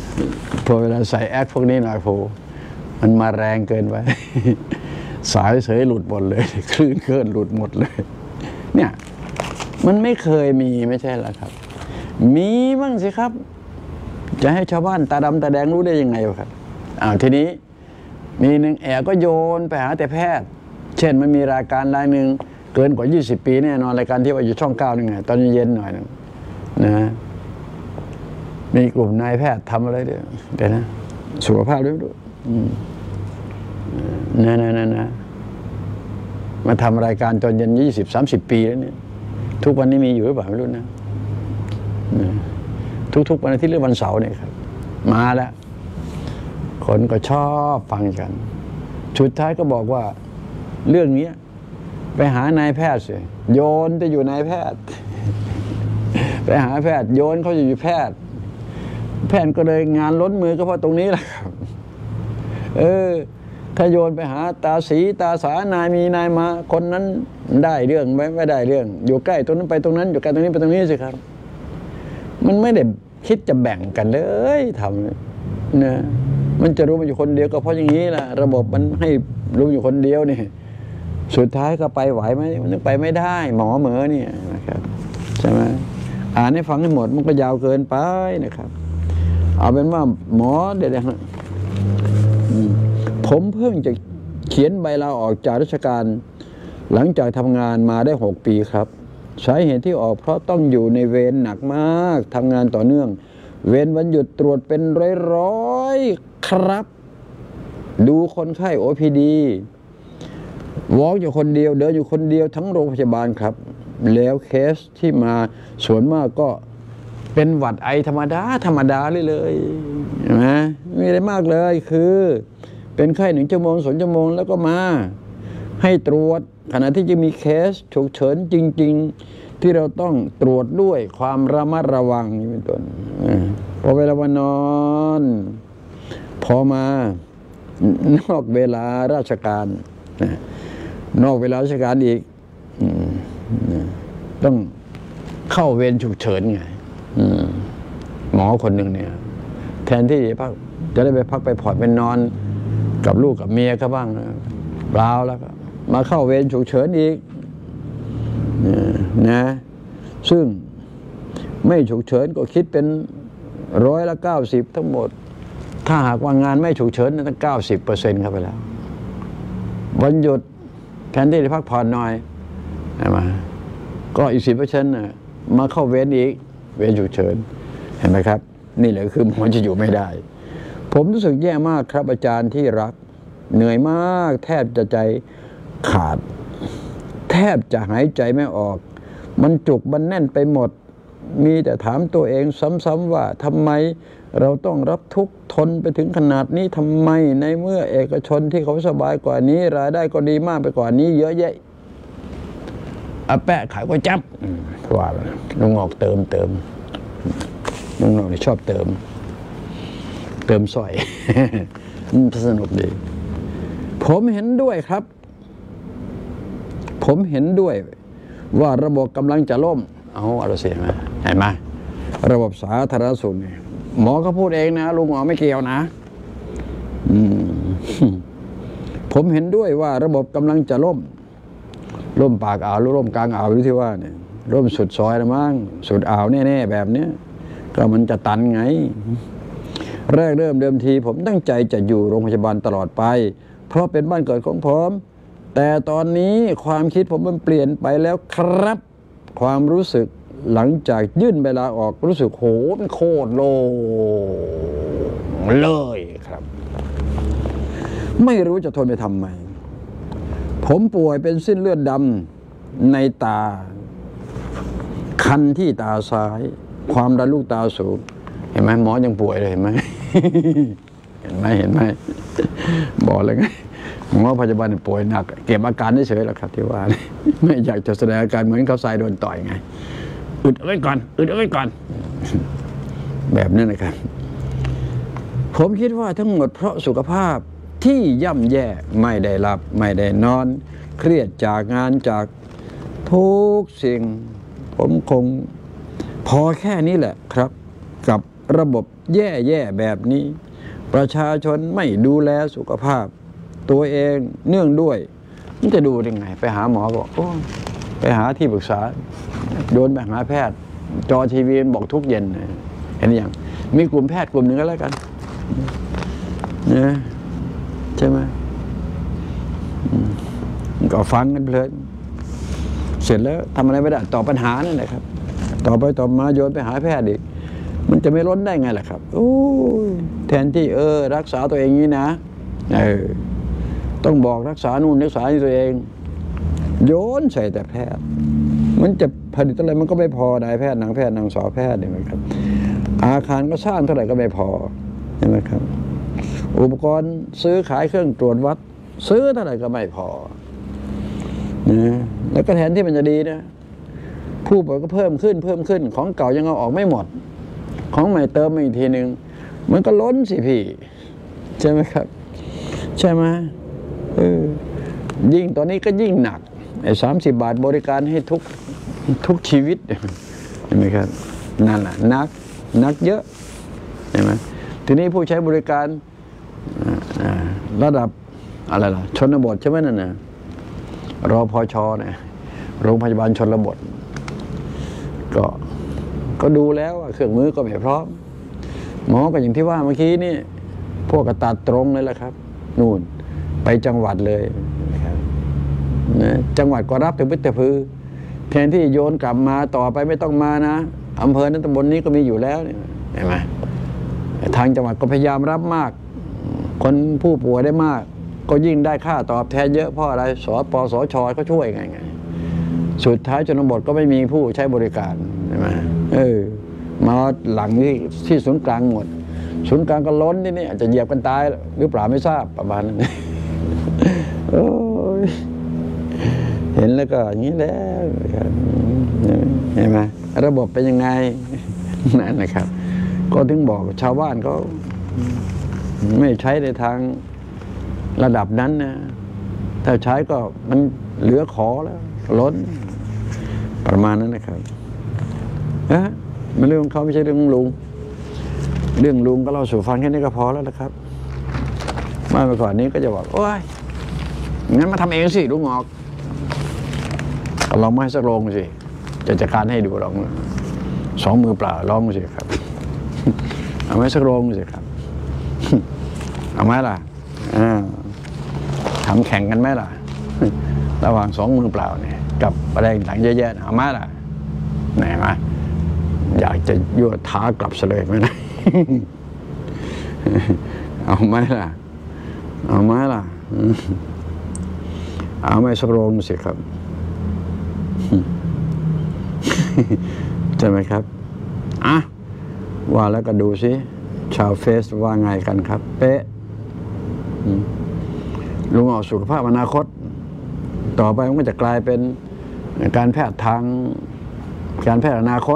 ใส่แอคพวกนี้หน่อยโผมันมาแรงเกินไป สายเสยหลุดหมดเลยคลื่นเคลื่อนหลุดหมดเลยเนี่ยมันไม่เคยมีไม่ใช่หรอครับมีบ้างสิครับจะให้ชาวบ้านตาดำตาแดงรู้ได้ยังไงวะครับทีนี้มีหนึ่งแอบก็โยนไปหาแต่แพทย์เช่นมันมีรายการรายหนึ่งเกินกว่า20 ปีแน่นอนรายการที่ว่าอยู่ช่อง9นี่ไงตอนเย็นหน่อยนึงนะมีกลุ่มนายแพทย์ทำอะไรเดี๋ยวนะสุขภาพด้วยนะมาทำรายการตอนเย็น20-30 ปีแล้วเนี่ยทุกวันนี้มีอยู่หรือเปล่าไม่รู้นะทุกวันอาทิตย์หรือวันเสาร์เนี่ยครับมาแล้วคนก็ชอบฟังกันสุดท้ายก็บอกว่าเรื่องนี้ไปหานายแพทย์สิโยนจะอยู่นายแพทย์ ไปหาแพทย์โยนเขาจะอยู่แพทย์ก็เลยงานล้นมือก็เพราะตรงนี้แหละครับถ้าโยนไปหาตาสีตาสานายมีนายมาคนนั้นได้เรื่องไม่ได้เรื่องอยู่ใกล้ตรงนั้นไปตรงนั้นอยู่ใกล้ตรงนี้ไปตรงนี้สิครับมันไม่ได้คิดจะแบ่งกันเลยทำนะมันจะรู้มันอยู่คนเดียวก็เพราะอย่างนี้แหละระบบมันให้รู้อยู่คนเดียวนี่สุดท้ายก็ไปไหวไหมมันไปไม่ได้หมอเหมอเนี่ยนะครับใช่ไหมอ่านให้ฟังให้หมดมันก็ยาวเกินไปนะครับเอาเป็นว่าหมอเด็ดผมเพิ่งจะเขียนใบลาออกจากราชการหลังจากทำงานมาได้6 ปีครับสาเหตุที่ออกเพราะต้องอยู่ในเวรหนักมากทำงานต่อเนื่องเวรวันหยุดตรวจเป็นร้อยครับดูคนไข้ OPD วอล์กอยู่คนเดียวเดินอยู่คนเดียวทั้งโรงพยาบาลครับแล้วเคสที่มาส่วนมากก็เป็นหวัดไอธรรมดาเลยนะไม่มีอะไรมากเลยคือเป็นไข้1 ชั่วโมง2 ชั่วโมงแล้วก็มาให้ตรวจขณะที่จะมีเคสฉุกเฉินจริงๆที่เราต้องตรวจด้วยความระมัดระวังนี่เป็นต้นพอเวลาวันนอนพอมานอกเวลาราชการนอกเวลาราชการอีกต้องเข้าเวรฉุกเฉินไงหมอคนหนึ่งเนี่ยแทนที่จะได้ไปพักไปผ่อนไปนอนกับลูกกับเมียก็บ้างเปล่าแล้วก็มาเข้าเวรฉุกเฉินอีกนะซึ่งไม่ฉุกเฉินก็คิดเป็น90%ทั้งหมดถ้าหากว่างานไม่ฉุกเฉินตั้ง90%เข้าไปแล้ววันหยุดแทนที่จะพักผ่อนหน่อยมาก็อีก10%มาเข้าเวรอีกเวรฉุกเฉินเห็นไหมครับนี่แหละคือมันจะอยู่ไม่ได้ผมรู้สึกแย่มากครับอาจารย์ที่รักเหนื่อยมากแทบจะใจขาดแทบจะหายใจไม่ออกมันจุกมันแน่นไปหมดมีแต่ถามตัวเองซ้ำๆว่าทำไมเราต้องรับทุกข์ทนไปถึงขนาดนี้ทำไมในเมื่อเอกชนที่เขาสบายกว่านี้รายได้ก็ดีมากไปกว่านี้เยอะแยะอาแปะขายก๋วยจั๊บว่าลุงออกเติมลุงออกชอบเติมสร้อย สนุกดีผมเห็นด้วยครับผมเห็นด้วยว่าระบบกำลังจะล่มเอาอะไรเสียไหมเห็นไหมระบบสาธารณสุขเนี่ยหมอเขาพูดเองนะลุงหมอไม่เกี่ยวนะผมเห็นด้วยว่าระบบกำลังจะล่มปากอ่าวหรือล่มกลางอ่าวหรือที่ว่าเนี่ยล่มสุดซอยละมั้งสุดอ่าวแน่ๆแบบเนี้ยก็มันจะตันไงแรกเดิมทีผมตั้งใจจะอยู่โรงพยาบาลตลอดไปเพราะเป็นบ้านเกิดของผมแต่ตอนนี้ความคิดผมมันเปลี่ยนไปแล้วครับความรู้สึกหลังจากยื่นใบลาออกรู้สึกโหมันโคตรโล่งเลยครับไม่รู้จะทนไปทำไมผมป่วยเป็นสิ้นเลือดดำในตาคันที่ตาซ้ายความดันลูกตาสูงเห็นไหมหมอยังป่วยเลยเห็นไหม เห็นไหมบอกเลยไงหมอพยาบาลป่วยหนักเก็บอาการเฉยๆแล้วครับที่ว่าไม่อยากจะแสดงอาการเหมือนเขาทรายโดนต่อยไงอึดเอาไว้ก่อนแบบนั้นนะครับผมคิดว่าทั้งหมดเพราะสุขภาพที่ย่ำแย่ไม่ได้หลับไม่ได้นอนเครียดจากงานจากทุกสิ่งผมคงพอแค่นี้แหละครับกับระบบแย่ๆแบบนี้ประชาชนไม่ดูแลสุขภาพตัวเองเนื่องด้วยมันจะดูยังไงไปหาหมอบอกโอ้ไปหาที่ปรึกษาโยนไปหาแพทย์จอทีวีบอกทุกเย็นเห็นอย่างมีกลุ่มแพทย์กลุ่มหนึ่งก็แล้วกันนะใช่ไหมก็ฟังกันเพลินเสร็จแล้วทำอะไรไม่ได้ตอบปัญหานั่นแหละครับต่อไปต่อมาโยนไปหาแพทย์อีกมันจะไม่ล้นได้ไงล่ะครับโอ้ยแทนที่รักษาตัวเองนี้นะต้องบอกรักษานู่นรักษาตัวเองโยนใส่แต่แพทย์มันจะผลิตอะไรมันก็ไม่พอนายแพทย์นางแพทย์นางสาวแพทย์เนี่ยครับอาคารก็สร้างเท่าไหร่ก็ไม่พอใช่ไหมครับอุปกรณ์ซื้อขายเครื่องตรวจวัดซื้อเท่าไหร่ก็ไม่พอนะแล้วก็แทนที่มันจะดีนะผู้ป่วยก็เพิ่มขึ้นของเก่ายังเอาออกไม่หมดของใหม่เติมมาอีกทีหนึ่งมันก็ล้นสิพี่ใช่ไหมครับใช่ไหมยิ่งตอนนี้ก็ยิ่งหนัก30 บาทบริการให้ทุกชีวิตเห็นไหมครับนั่นแหละนักเยอะเห็นไหมทีนี้ผู้ใช้บริการระดับอะไรล่ะชนบทใช่ไหมนั่นนะรพชเนี่ยโรงพยาบาลชนบทก็ดูแล้วเครื่องมือก็ไม่พร้อมหมอก็อย่างที่ว่าเมื่อกี้นี่พวกก็ตัดตรงเลยแหละครับนู่นไปจังหวัดเลยนะจังหวัดก็รับถึงพิจารณาแทนที่โยนกลับมาต่อไปไม่ต้องมานะอำเภอนั้นตำบลนี้ก็มีอยู่แล้วเนี่ยเห็นไหมทางจังหวัดก็พยายามรับมากคนผู้ป่วยได้มากก็ยิ่งได้ค่าตอบแทนเยอะเพราะอะไรสปสชเขาช่วยไงสุดท้ายชนบทก็ไม่มีผู้ใช้บริการใช่ไหมมาหลังที่ศูนย์กลางหมดศูนย์กลางก็ล้นที่นี่อาจจะเหยียบกันตายหรือเปล่าไม่ทราบประมาณนั้นเห็นแล้วก็อย่างนี้แล้วเห็นไหมระบบเป็นยังไงนั่นนะครับก็ถึงบอกชาวบ้านเขาไม่ใช้ในทางระดับนั้นนะถ้าใช้ก็มันเหลือขอแล้วล้นประมาณนั้นนะครับมันเรื่องของเขาไม่ใช่เรื่องลุงก็เล่าสู่ฟังแค่นี้ก็พอแล้วนะครับเมื่อก่อนนี้ก็จะบอกโอ้ยงั้นมาทำเองสิลุงออกลองมาให้สักลงสิจะจัดการให้ดูลอง2 มือเปล่าลองสิครับเอาไว้สักลงสิครับเอาไหมล่ะทำแข่งกันไหมล่ะระหว่าง2 มือเปล่าเนี่ยกับอะไรต่างเยอะแยะเอาไหมล่ะไหนมาอยากจะยั่วท้ากลับเสลยไหมนะเอาไหมล่ะเอาไหมล่ะเอาไหมสักลงสิครับใช่ไหมครับว่าแล้วก็ดูสิชาวเฟซว่าไงกันครับเป๊ะลุงออกสุขภาพอนาคตต่อไปมันก็จะกลายเป็นการแพทย์การแพทย์อนาคต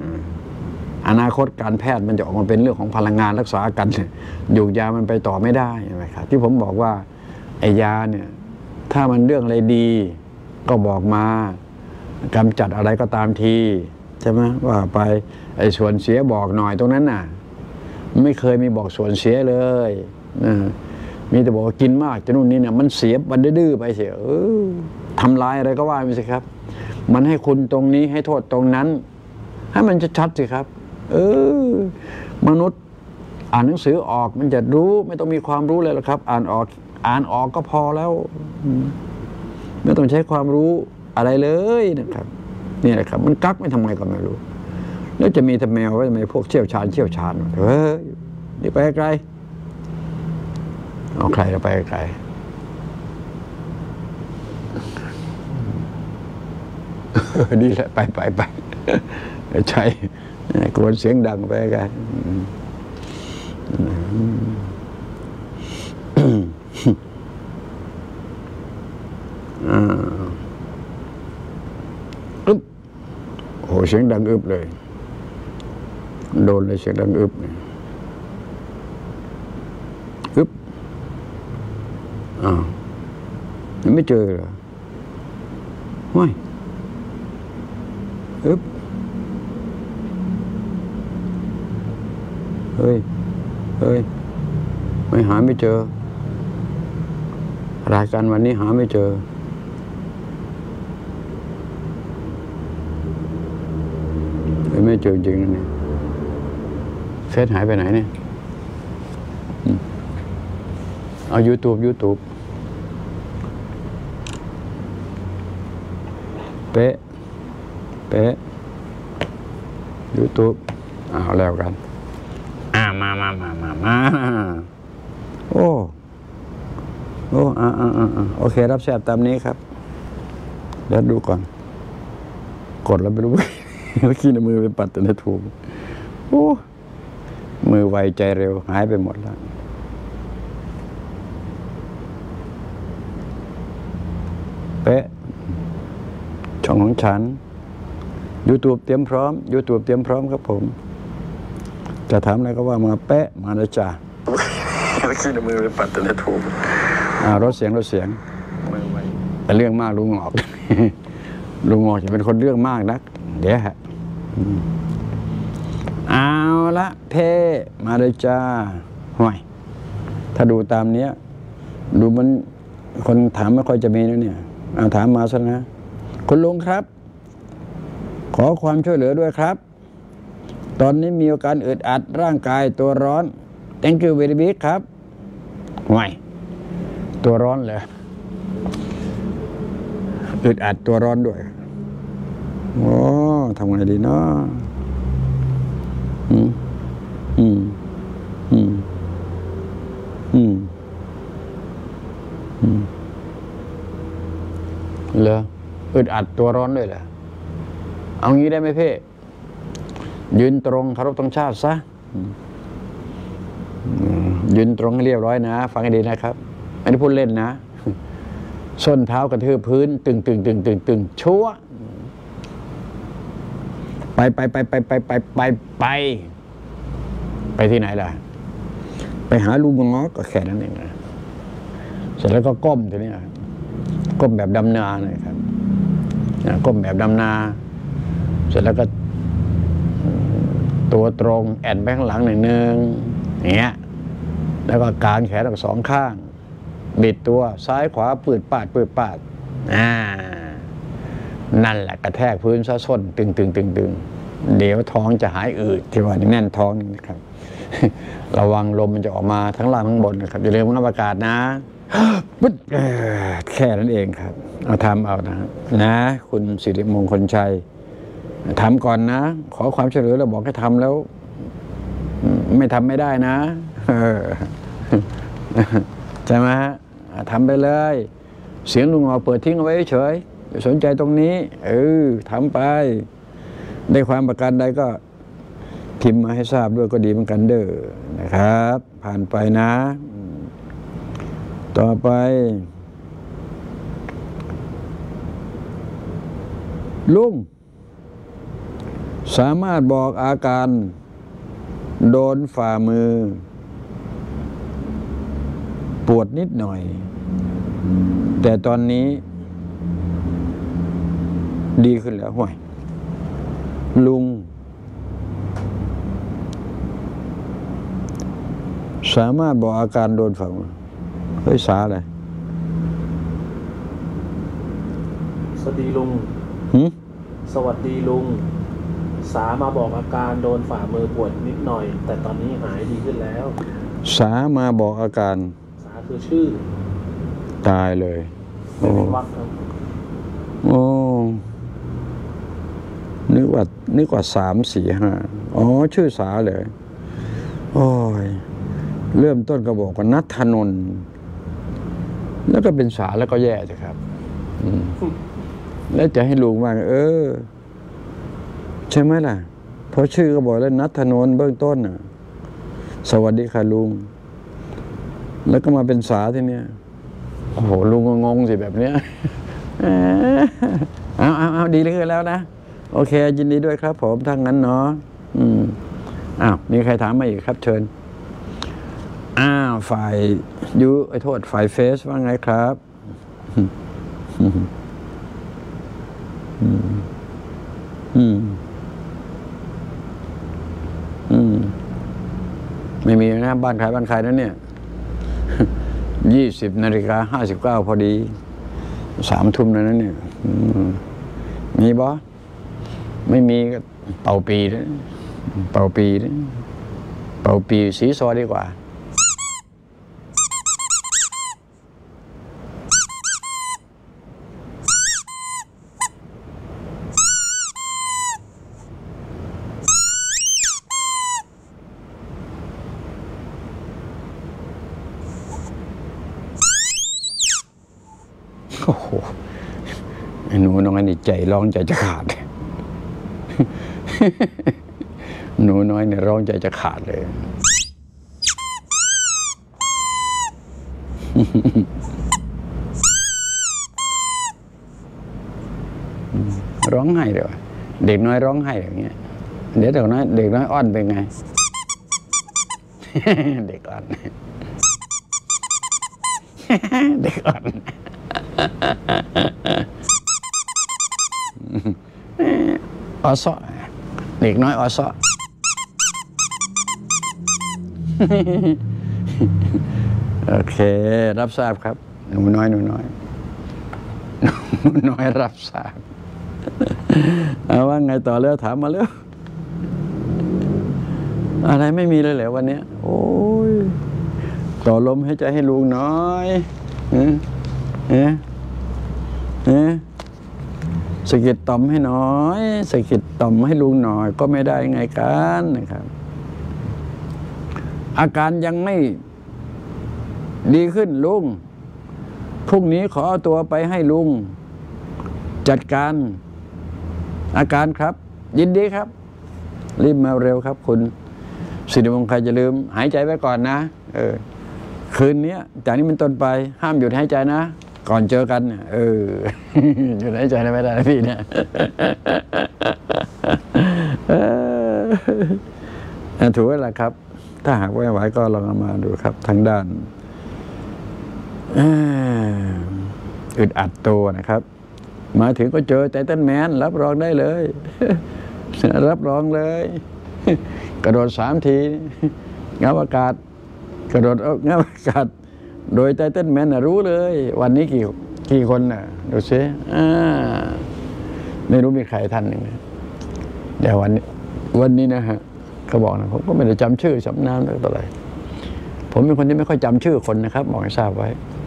การแพทย์มันจะออกมาเป็นเรื่องของพลังงานรักษากันอยู่ยามันไปต่อไม่ได้ใช่ไหมครับที่ผมบอกว่าไอ้ยาเนี่ยถ้ามันเรื่องอะไรดีก็บอกมากำจัดอะไรก็ตามทีใช่ไหมว่าไปไอ้ส่วนเสียบอกหน่อยตรงนั้นน่ะไม่เคยมีบอกส่วนเสียเลยมีแต่บอกว่ากินมากจะนู่นนี่เนี่ยมันเสียมันดื้อไปเสียทำลายอะไรก็ว่าไปสิครับมันให้คุณตรงนี้ให้โทษตรงนั้นให้มันจะชัดสิครับมนุษย์อ่านหนังสือออกมันจะรู้ไม่ต้องมีความรู้เลยหรอกครับอ่านออกก็พอแล้วไม่ต้องใช้ความรู้อะไรเลยนะครับนี่แหละครับมันกักไม่ทำไงก็ไม่รู้แล้วจะมีทำไมว่าทำไมพวกเชี่ยวชาญนี่ไปไกลเอาใครไปไกลดีแหละไปใช่กวนเสียงดังไปไกลโอ้เสียงดังอึบเลยโดนเลยเสียงดังอึบยังไม่เจอเหรอไม่เฮ้ยหาไม่เจอรายการวันนี้หาไม่เจอไม่เจอจริงๆเนี่ยเฟซหายไปไหนเนี่ยเอา YouTube เป๊ะ YouTube เอาแล้วกันมาโอ้โอเครับแซบตามนี้ครับเดี๋ยวดูก่อนกดแล้วไม่รู้ เมื่อกี้ในมือไปปัดแต่ในถูกโอ้มือไวใจเร็วหายไปหมดแล้วเป๊ะช่องของฉัน YouTube เตรียมพร้อม YouTube เตรียมพร้อมครับผมจะถามอะไรก็ว่ามาเป๊ะมาเลยจ้าเมื่อกี้ในมือไปปัดแต่ในถูกรถเสียงมือไวแต่เรื่องมากลุงออก ลุงออกจะเป็นคนเรื่องมากนักเดี๋ยวฮะเอาละเพ่มาเลยจ้าห่วยถ้าดูตามเนี้ยดูมันคนถามไม่ค่อยจะมีนะเนี่ยถามมาซะนะคุณลุงครับขอความช่วยเหลือด้วยครับตอนนี้มีอาการอึดอัดร่างกายตัวร้อน thank you very big ครับห่วยตัวร้อนเลยอึดอัดตัวร้อนด้วยโอ้ทำไงดีเนาะเหรออึดอัดตัวร้อนด้วยเหรอเอางี้ได้ไหมเพ่ยืนตรงเคารพธงชาติซะยืนตรงให้เรียบร้อยนะฟังให้ดีนะครับอันนี้พูดเล่นนะส้นเท้ากระทืบพื้นตึงชั่วไปที่ไหนล่ะไปหาลุงงอก็แค่นั้นเองนะเสร็จแล้วก็ก้มทีนี้ก้มแบบดำนาเลยครับก้มแบบดำนาเสร็จแล้วก็ตัวตรงแอนไปข้างหลังหนึ่งอย่างเงี้ยแล้วก็กางแขนทั้งสองข้างบิดตัวซ้ายขวาปืดปาดนั่นแหละกระแทกพื้นซะส้นตึงเดี๋ยวท้องจะหายอืดที่ว่าแน่นท้องนี่นะครับ ระวังลมมันจะออกมาทั้งล่างทั้งบนนะครับอย่าลืมงับอากาศนะปึ๊ดแค่นั้นเองครับเอาทำเอานะคุณสิริมงคลชัยทำก่อนนะขอความช่วยเหลือเราบอกให้ทำแล้วไม่ทำไม่ได้นะใช่ไหมฮะทำไปเลยเสียงลุงออกเปิดทิ้งเอาไว้เฉยสนใจตรงนี้ทำไปได้ความประกันใดก็พิมพ์มาให้ทราบด้วยก็ดีเหมือนกันเด้อนะครับผ่านไปนะต่อไปลุงสามารถบอกอาการโดนฝ่ามือปวดนิดหน่อยแต่ตอนนี้ดีขึ้นแล้วห่วยลุงสามารถบอกอาการโดนฝ่ามือสาอะไรสวัสดีลุงสวัสดีลุงสามาบอกอาการโดนฝ่ามือปวดนิดหน่อยแต่ตอนนี้หายดีขึ้นแล้วสามาบอกอาการสาคือชื่อตายเลยไม่เป็นวัดครับโอ้นึกว่า3 4 5อ๋อชื่อสาเลยโอ้ยเริ่มต้นก็บอกว่าณัฐนนท์แล้วก็เป็นสาแล้วก็แย่สิครับแล้วจะให้ลุงว่าใช่ไหมล่ะเพราะชื่อก็บอกแล้วณัฐนนท์เบื้องต้นสวัสดีค่ะลุงแล้วก็มาเป็นสาทีเนี้ยโอ้โหลุงก็งงสิแบบเนี้ยเอาดีเลยแล้วนะโอเคยินดีด้วยครับผมทั้งนั้นเนาะมีใครถามมาอีกครับเชิญฝ่ายโทษฝ่ายเฟซว่าไงครับไม่มีนะบ้านใครนั่นเนี่ย 20:59พอดี3 ทุ่มแล้วนะเนี่ยมีบ่ไม่มีก็เป่าปีนะเป่าปีนะเป่าปีสีซอดีกว่าโอ้โหหนูน้อยนี่ใจร้องใจจะขาด หนูน้อยเนี่ยร้องใจจะขาดเลย ร้องไห้เลยเด็กน้อยร้องไห้อย่างเงี้ยเดี๋ยวเด็กน้อยอ้อนเป็นไง เด็กอ่อน เด็กอ่อนออซอเด็กน้อยออซอโอเครับทราบครับหนูน้อยรับทราบเอาว่าไงต่อแล้วถามมาแล้วอะไรไม่มีเลยเหรอวันนี้โอ้ยต่อลมให้ใจให้ลุงน้อยสะกิดต่อมให้น้อยสะกิดต่อมให้ลุงหน่อยก็ไม่ได้ไงกันนะครับอาการยังไม่ดีขึ้นลุงพรุ่งนี้ขอเอาตัวไปให้ลุงจัดการอาการครับยินดีครับรีบมาเร็วครับคุณสิริมงคลอย่าลืมหายใจไว้ก่อนนะคืนนี้จากนี้เป็นต้นไปห้ามหยุดหายใจนะก่อนเจอกันหยุดหายใจไม่ได้นะพี่เนี่ยถูกแล้วล่ะครับถ้าหากไม่ไหวก็ลองมาดูครับทางด้านอึดอัดตัวนะครับมาถึงก็เจอไททันแมนรับรองได้เลย รับรองเลยกระโดด3 ทีงับอากาศกระโดดงับอากาศโดยไททันแมนรู้เลยวันนี้กี่คนน่ะดูซิไม่รู้มีใครท่านหนึ่งเดี๋ยววันนี้นะฮะเขาบอกนะผมก็ไม่ได้จำชื่อสำนามอะไรผมเป็นคนที่ไม่ค่อยจำชื่อคนนะครับบอกให้ทราบไว้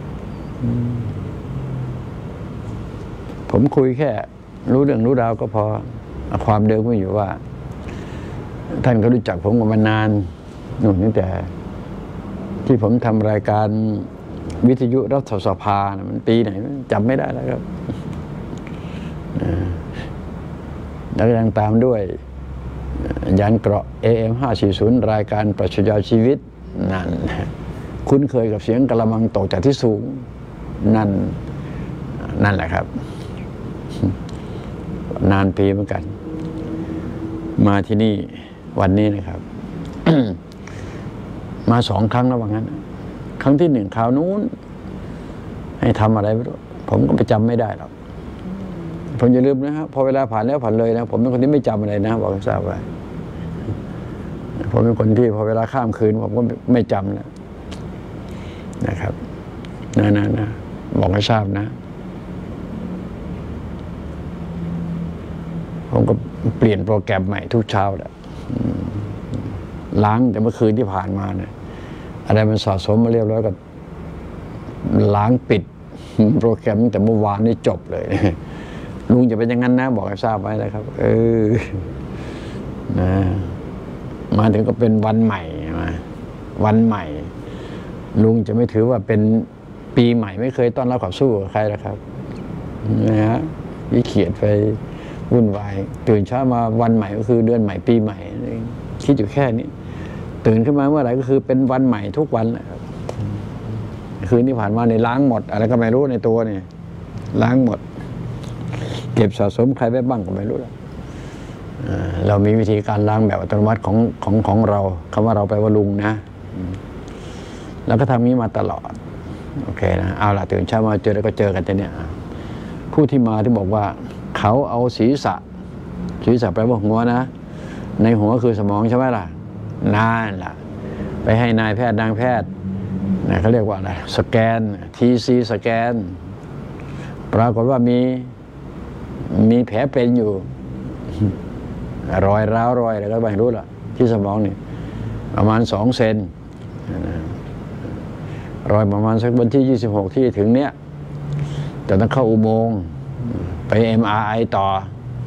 ผมคุยแค่รู้เรื่องรู้ราวก็พอความเดิมก็อยู่ว่าท่านก็รู้จักผมมานานนู่นตั้งแต่ที่ผมทำรายการวิทยุรัฐสภานะมันปีไหนจำไม่ได้แล้วครับแล้วยังตามด้วยยานเกราะ AM 540รายการปรัชญาชีวิตนั่นคุ้นเคยกับเสียงกระมังตกจากที่สูงนั่นแหละครับนานปีเหมือนกันมาที่นี่วันนี้นะครับ มา2 ครั้งแล้วว่างั้นครั้งที่1คราวนู้นให้ทำอะไรไม่รู้ผมก็ไปจำไม่ได้หรอกผมอย่าลืมนะครับพอเวลาผ่านแล้วผ่านเลยนะผมเป็นคนที่ไม่จำอะไรนะบอกให้ทราบไว้ผมเป็นคนที่พอเวลาข้ามคืนผมก็ไม่จำนะครับนะบอกให้ทราบนะผมก็เปลี่ยนโปรแกรมใหม่ทุกเช้าแหละล้างแต่เมื่อคืนที่ผ่านมาเนี่ยอะไรมันสะสมมาเรียบร้อยก็ล้างปิดโปรแกรมแต่เมื่อวานนี่จบเลยลุงจะเป็นอย่างนั้นนะบอกให้ทราบไว้นะครับนะมาถึงก็เป็นวันใหม่มาวันใหม่ลุงจะไม่ถือว่าเป็นปีใหม่ไม่เคยต้อนรับขับสู้กับใครนะครับนะฮะวิเขียดไปวุ่นวายตื่นเช้ามาวันใหม่ก็คือเดือนใหม่ปีใหม่คิดอยู่แค่นี้ตื่นขึ้นมาเมื่อไหร่ก็คือเป็นวันใหม่ทุกวันนะครับคืนที่ผ่านมาในล้างหมดอะไรก็ไม่รู้ในตัวเนี่ยล้างหมดเก็บสะสมใครไว้บ้างก็ไม่รู้แล้วเรามีวิธีการล้างแบบอัตโนมัติของเราคำว่าเราไปว่าลุงนะแล้วก็ทำนี้มาตลอดโอเคนะเอาล่ะตื่นเช้ามาเจอแล้วก็เจอกันเนี่ยผู้ที่มาที่บอกว่าเขาเอาศีรษะแปลว่าหัวนะในหัวคือสมองใช่ไหมล่ะนั่นล่ะไปให้นายแพทย์นางแพทย์นะเขาเรียกว่าอะไรสแกน TC สแกนปรากฏว่ามีแผลเป็นอยู่รอยร้าวรอยอะไรก็ไม่รู้ล่ะที่สมองนี่ประมาณ2 เซนรอยประมาณสักวันที่26ที่ถึงเนี้ยแต่ต้องเข้าอุโมงค์ไป MRI ต่อ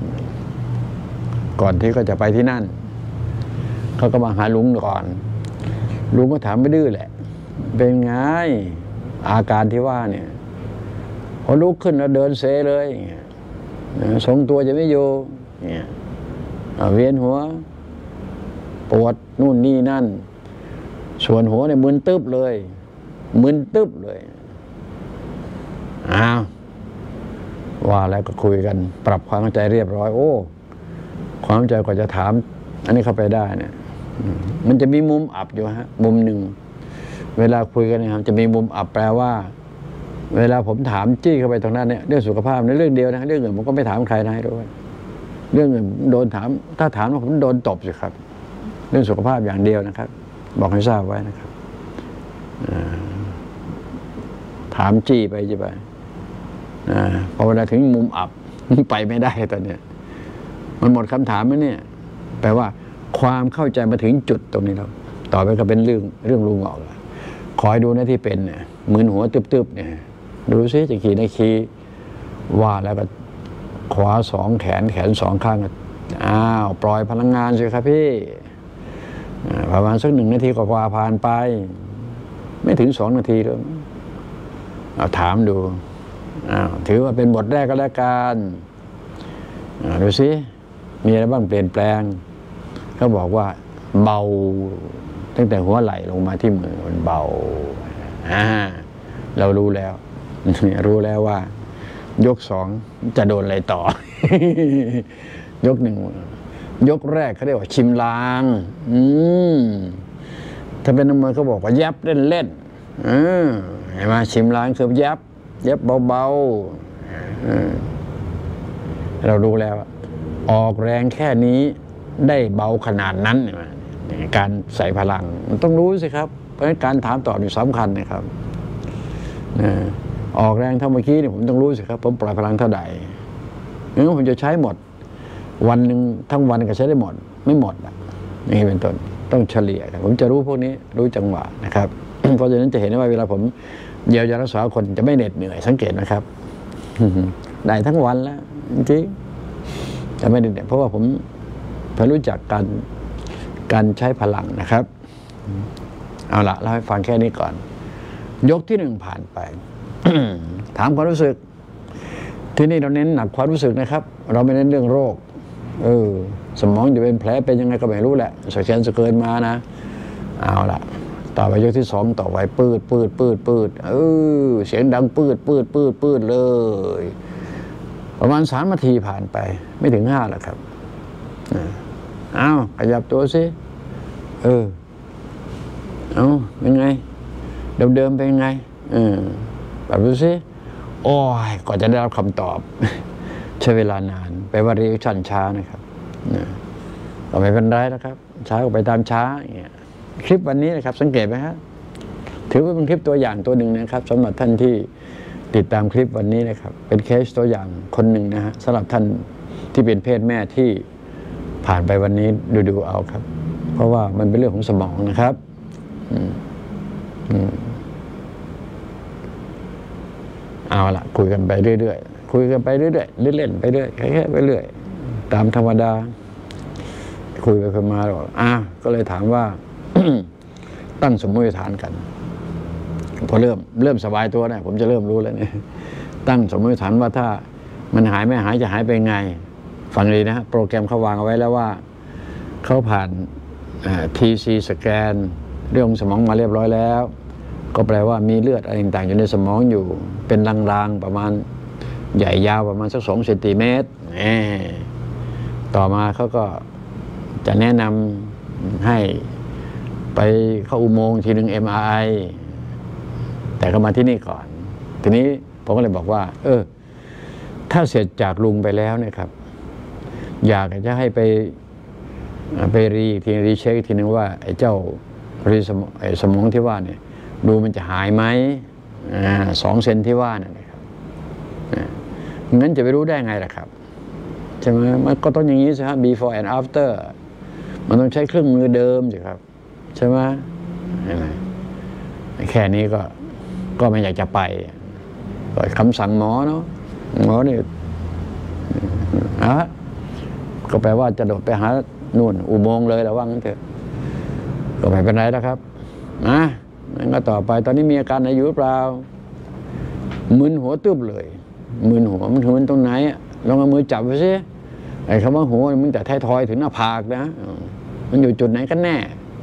ก่อนที่ก็จะไปที่นั่นเขาก็มาหาลุงก่อนลุงก็ถามไม่ดื้อแหละเป็นไงอาการที่ว่าเนี่ยพอลุกขึ้นแล้วเดินเซเลยทรงตัวจะไม่อยู่เนี่ยเวียนหัวปวดนู่นนี่นั่นส่วนหัวเนี่ยมึนตึ๊บเลยมึนตึ๊บเลยอ้าวว่าแล้วก็คุยกันปรับความเข้าใจเรียบร้อยโอ้ความเข้าใจกว่าจะถามอันนี้เข้าไปได้เนี่ยมันจะมีมุมอับอยู่ฮะมุมหนึ่งเวลาคุยกันนะครับจะมีมุมอับแปลว่าเวลาผมถามจี้เข้าไปตรงนั้นเนี่ยเรื่องสุขภาพในเรื่องเดียวนะเรื่องอื่นผมก็ไม่ถามใครนะให้ด้วยเรื่องอื่นโดนถามถ้าถามว่าผมโดนตบสิครับเรื่องสุขภาพอย่างเดียวนะครับบอกให้ทราบไว้นะครับถามจี้ไปจะไปพอเวลาถึงมุมอับไปไม่ได้ตอนเนี้ยมันหมดคำถามแล้วเนี่ยแปลว่าความเข้าใจมาถึงจุดตรงนี้แล้วต่อไปก็เป็นเรื่องลุงออกแล้วคอยดูนะที่เป็นเนี่ยมึนหัวตึบๆเนี่ยดูซิจะขี่ในคีว่าแล้วก็ขวา2 แขน2 ข้างอ้าวปล่อยพลังงานสิครับพี่ประมาณสัก1 นาทีกว่าผ่านไปไม่ถึง2 นาทีเลยเอาถามดูถือว่าเป็นบทแรกก็แล้วกันดูซิมีอะไรบ้างเปลี่ยนแปลงเขาบอกว่าเบาตั้งแต่หัวไหล่ลงมาที่มือมันเบาเรารู้แล้วว่ายก2จะโดนอะไรต่อ ยก1ยกแรกเขาเรียกว่าชิมลางถ้าเป็นนักมวยเขาบอกว่ายับเล่นเห็นไหมชิมลางคือยับเบาๆเรารู้แล้วออกแรงแค่นี้ได้เบาขนาดนั้นการใส่พลังมันต้องรู้สิครับเพราะฉะนั้นการถามตอบนี่สำคัญนะครับออกแรงเท่าเมื่อกี้เนี่ยผมต้องรู้สิครับผมปล่อยพลังเท่าใดงั้นผมจะใช้หมดวันหนึ่งทั้งวันก็ใช้ได้หมดไม่หมดนี่เป็นต้นต้องเฉลี่ยผมจะรู้พวกนี้รู้จังหวะนะครับ เพราะฉะนั้นจะเห็นว่าเวลาผมเยียวยารักษาคนจะไม่เหน็ดเหนื่อยสังเกตนะครับ ได้ทั้งวันแล้วจริงๆจะไม่เหน็ดเหนื่อยเพราะว่าผมรู้จักการใช้พลังนะครับเอาละเล่าให้ฟังแค่นี้ก่อนยกที่1ผ่านไป ถามความรู้สึกที่นี่เราเน้นหนักความรู้สึกนะครับเราไม่เน้นเรื่องโรคสมองจะเป็นแผลเป็นยังไงก็ไม่รู้แหละสแกนสเกินมานะเอาละต่อไปยกที่2ต่อไปปืดเสียงดังปืดเลยประมาณ3 นาทีผ่านไปไม่ถึง5แล้วครับขยับตัวสิเป็นไงเดิมเป็นไงแบบดูสิโอ้ยก่อนจะได้รับคำตอบใช้เวลานานแปลว่าเรีแอคชั่นช้านะครับก็ไม่เป็นไรนะครับช้าก็ไปตามช้าอย่างเงี้ยคลิปวันนี้นะครับสังเกตไหมฮะถือว่าเป็นคลิปตัวอย่างตัวหนึ่งนะครับสำหรับท่านที่ติดตามคลิปวันนี้นะครับเป็นเคสตัวอย่างคนหนึ่งนะฮะสำหรับท่านที่เป็นเพศแม่ที่ผ่านไปวันนี้ดูเอาครับเพราะว่ามันเป็นเรื่องของสมองนะครับเอาละคุยกันไปเรื่อยๆเล่นไปเรื่อยแค่ไปเรื่อยตามธรรมดาคุยไปคุยมาบอกก็เลยถามว่า ตั้งสมมติฐานกันพอเริ่มสบายตัวนะผมจะเริ่มรู้แล้วเนี่ยตั้งสมมติฐานว่าถ้ามันหายไม่หายจะหายไปไงฟังดีนะโปรแกรมเขาวางเอาไว้แล้วว่าเขาผ่าน TC สแกนเรื่องสมองมาเรียบร้อยแล้วก็แปลว่ามีเลือดอะไรต่างๆอยู่ในสมองอยู่เป็นรางๆประมาณใหญ่ยาวประมาณสัก2 เซนติเมตรต่อมาเขาก็จะแนะนำให้ไปเข้าอุโมงค์ทีนึง MRI แต่ก็มาที่นี่ก่อนทีนี้ผมก็เลยบอกว่าถ้าเสร็จจากลุงไปแล้วเนี่ยครับอยากจะให้ไปรีเช็คทีนึงว่าไอ้เจ้าสมองที่ว่าเนี่ยดูมันจะหายไหม2 เซนที่ว่านั่นนะครับงั้นจะไปรู้ได้ไงล่ะครับใช่ไหมมันก็ต้องอย่างนี้สิครับ before and after มันต้องใช้เครื่องมือเดิมสิครับใช่ไหมแค่นี้ก็ไม่อยากจะไปก็คำสั่งหมอเนาะหมอนี่ก็แปลว่าจะโดดไปหานู่นอุโมงค์เลยระวังเถอะก็ไม่เป็นไรแล้วครับงั้นก็ต่อไปตอนนี้มีอาการไหนอยู่หรือเปล่ามึนหัวตึ๊บเลยมึนหัวมันตรงไหนลองเอามือจับไปสิไอ้คำว่าหัวมันแต่ท้ายทอยถึงหน้าผากนะมันอยู่จุดไหนกันแน่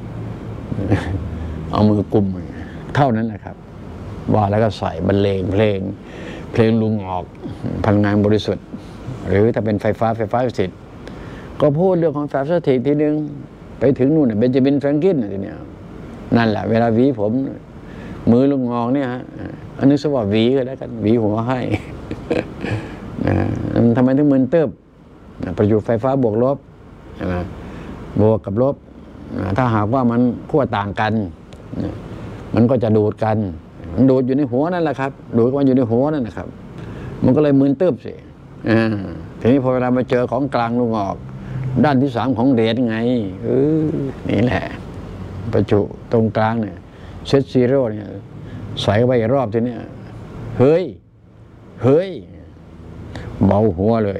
เอามือกุมเท่านั้นนะครับว่าแล้วก็ใส่บรรเลงเพลงลุงออกพลังงานบริสุทธิ์หรือถ้าเป็นไฟฟ้าสถิตก็พูดเรื่องของไฟฟ้าสถิตทีนึงไปถึงนู่นเบนจามินแฟรงกินทีเนี้ยนั่นแหละเวลาหวีผมมือลุงงอกเนี่ยฮะอันนี้สว่าหวีก็แล้วกันหวีหัวให้ทำไมถึงมึนเติบประจุไฟฟ้าบวกลบบวกกับลบถ้าหากว่ามันขั้วต่างกันมันก็จะดูดกันมันดูดอยู่ในหัวนั่นแหละครับดูดกันอยู่ในหัวนั่นนะครับมันก็เลยมึนเติบสิทีนี้พอเวลามาเจอของกลางลุงออกด้านที่3ของเหรียญไงนี่แหละประจุตรงกลางเนี่ยเซตซีโร่เนี่ยใส่ไว้รอบทีนี้เฮ้ยเบาหัวเลย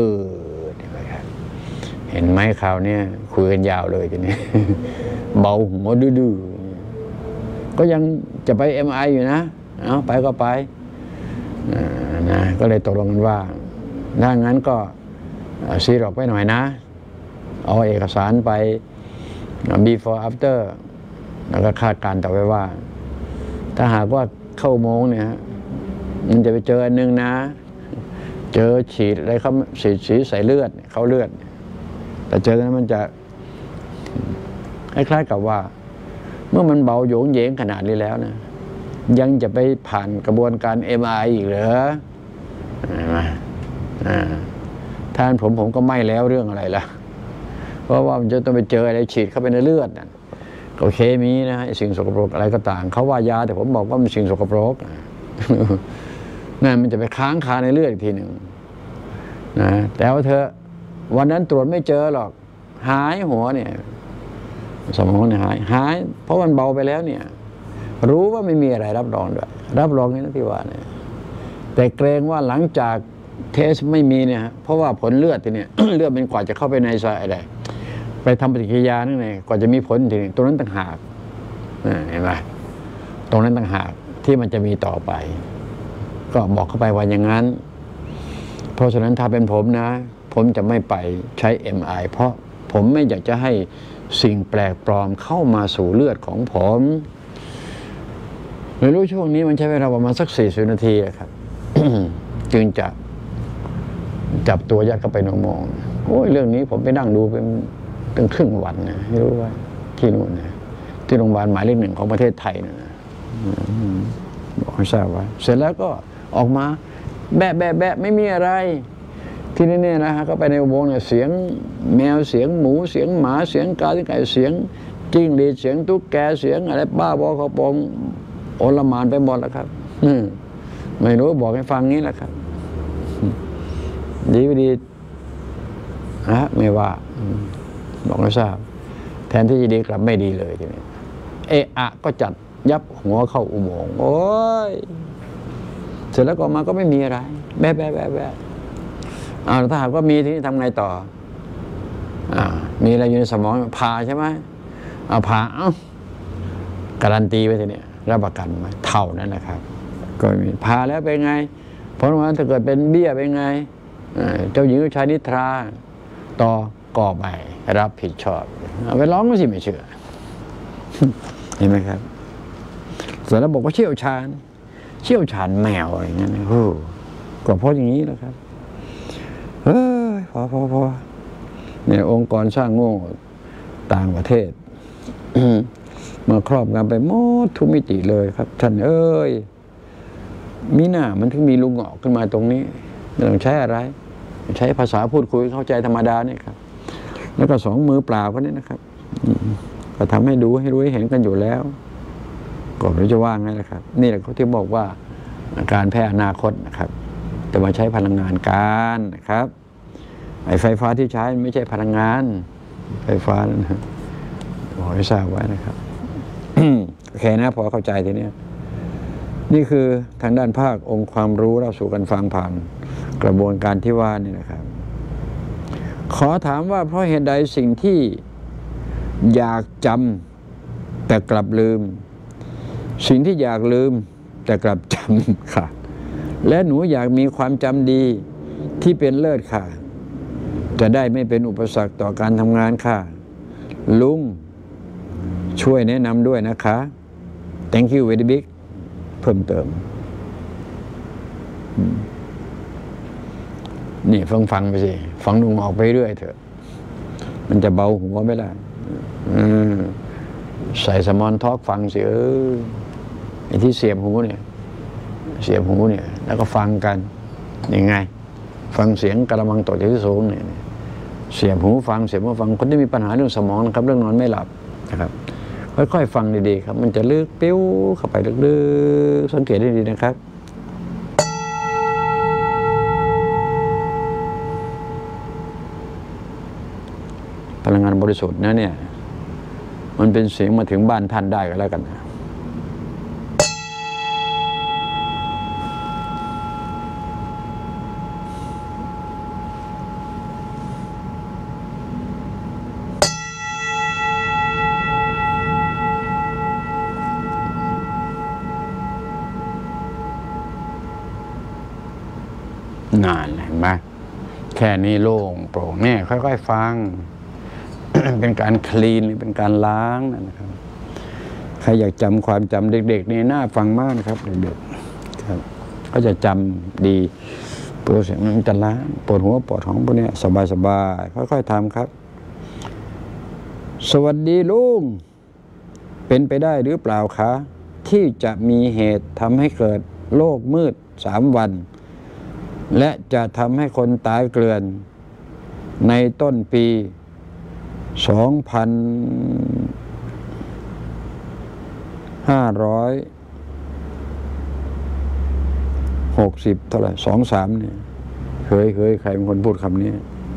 เห็นไหมข่าวเนี่ยคุยกันยาวเลยทีนี้ เบาหัวดื้อก็ยังจะไป MI อยู่นะเอาไปก็ไปนะก็เลยตกลงกันว่าถ้างั้นก็ซีร็อกไปหน่อยนะเอาเอกสารไป before after แล้วก็คาดการณ์ต่อไปว่าถ้าหากว่าเข้าโมงเนี่ยมันจะไปเจออันนึงนะเจอฉีดอะไรเขาฉีดใส่เลือดเข้าเลือดแต่เจอนั้นมันจะคล้ายๆกับว่าเมื่อมันเบาโยงเยงขนาดนี้แล้วนะยังจะไปผ่านกระบวนการ MRI อีกเหรอท่านผมก็ไม่แล้วเรื่องอะไรล่ะเพราะว่ามันจะต้องไปเจออะไรฉีดเข้าไปในเลือดนั่นก็เคมีนะสิ่งสกปรกอะไรก็ต่างเขาว่ายาแต่ผมบอกว่ามันสิ่งสกปรกนั่นมันจะไปค้างคาในเลือดอีกทีหนึ่งนะแต่ว่าเธอวันนั้นตรวจไม่เจอหรอกหายหัวเนี่ยสมองเนี่ยหายเพราะมันเบาไปแล้วเนี่ยรู้ว่าไม่มีอะไรรับรองด้วยรับรองนี่นะที่ว่าเนี่ยแต่เกรงว่าหลังจากเทสไม่มีเนี่ยเพราะว่าผลเลือดทีเนี่ย เลือดเป็นกว่าจะเข้าไปในสายอะไรไปทำปฏิกิริยานั่นเองกว่าจะมีผลทีนี้ตรงนั้นต่างหากเห็นไหมตรงนั้นต่างหากที่มันจะมีต่อไปก็บอกเข้าไปว่าอย่างนั้นเพราะฉะนั้นถ้าเป็นผมนะผมจะไม่ไปใช้ MI เพราะผมไม่อยากจะให้สิ่งแปลกปลอมเข้ามาสู่เลือดของผมไม่รู้ช่วงนี้มันใช้เวลาประมาณสัก40 นาทีครับ จึงจะจับตัวยัดเข้าไปในอุโมงค์โอ้ยเรื่องนี้ผมไปนั่งดูเป็นครึ่งวันนะไม่รู้ว่าที่นู่นนะที่โรงพยาบาลหมายเลข 1ของประเทศไทยนะบอกให้ทราบว่าเสร็จแล้วก็ออกมาแบะไม่มีอะไรที่นี่เนี่ยนะฮะก็ไปในอุโมงค์เนี่ยเสียงแมวเสียงหมูเสียงหมาเสียงกาไก่เสียงจิ้งหรีดเสียงตุ๊กแกเสียงอะไรบ้าบอเขาปองโอลหม่านไปหมดแล้วครับไม่รู้บอกให้ฟังนี้แหละครับดีไม่ดีไม่ว่าบอกให้ทราบแทนที่จะดีกลับไม่ดีเลยทีนี้ก็จัดยับหัวเข้าอุโมงค์โอ้ยเสร็จแล้วก็มาก็ไม่มีอะไรแบะถ้าหากว่ามีทีนี้ทำไงต่อมีอะไรอยู่ในสมองผ่าใช่ไหมผ่าการันตีไว้ทีนี้รับประกันไหมเท่านั้นนะครับก็มีผ่าแล้วเป็นไงผลว่าถ้าเกิดเป็นเบี้ยเป็นไงเจ้าหญิงชายนิทราต่อก่อไปรับผิดชอบไปร้องก็สิไม่เชื่อเห็นไหมครับส่วนแล้วบอกว่าเชี่ยวชาญแมวอะไรเงี้ยก็เพราะอย่างนี้แหละครับพอเนี่ยองค์กรสร้างโง่ต่างประเทศ มาครอบงำไปหมดทุกมิติเลยครับท่านมีหน้ามันถึงมีลุงออกขึ้นมาตรงนี้ไม่ต้องใช้อะไรใช้ภาษาพูดคุยเข้าใจธรรมดาเนี่ยครับแล้วก็2 มือเปล่าก็นี่นะครับก็ทำให้ดูให้รู้ให้เห็นกันอยู่แล้วก็ไม่รู้จะว่าไงนะครับนี่แหละเขาที่บอกว่าการแพร่อนาคตนะครับจะมาใช้พลังงานกันนะครับไอ้ไฟฟ้าที่ใช้ไม่ใช่พลังงานไฟฟ้านะบอกให้ทราบไว้นะครับ โอเคนะพอเข้าใจทีนี้นี่คือทางด้านภาคองค์ความรู้เราสู่กันฟังผ่านกระบวนการที่ว่านี่นะครับขอถามว่าเพราะเหตุใดสิ่งที่อยากจำแต่กลับลืมสิ่งที่อยากลืมแต่กลับจำค่ะและหนูอยากมีความจำดีที่เป็นเลิศค่ะจะได้ไม่เป็นอุปสรรคต่อการทำงานค่ะลุงช่วยแนะนำด้วยนะคะ thank you very big เพิ่มเติมนี่ฟังไปสิฟังลุงออกไปเรื่อยเถอะมันจะเบาหัวไม่ได้ใส่สมอนทอกฟังสิไอ้ที่เสียบหูเนี่ยแล้วก็ฟังกันยังไงฟังเสียงกระมังตกจากที่สูงเนี่ยเสียบหูฟังคนที่มีปัญหาเรื่องสมองนะครับเรื่องนอนไม่หลับนะครับค่อยๆฟังดีๆครับมันจะลึกปิ้วเข้าไปลึกๆสังเกตให้ดีนะครับพลังงานบริสุทธิ์นะเนี่ยมันเป็นเสียงมาถึงบ้านท่านได้ก็แล้วกันนะนานเห็นไหมแค่นี้โล่งโปร่งเนี่ยค่อยๆฟัง เป็นการคลีนเป็นการล้างนะครับใครอยากจำความจำเด็กๆนี่น่าฟังมากนะครับเด็กๆครับก็จะจำดีปวดเสียงมันจะล้างปวดหัวปวดท้องพวกนี้สบายๆค่อยๆทำครับสวัสดีลุงเป็นไปได้หรือเปล่าคะที่จะมีเหตุทำให้เกิดโลกมืด3 วันและจะทำให้คนตายเกลื่อนในต้นปี2560เท่าไหร่23เนี่ยเคยใครเป็นคนพูดคำนี้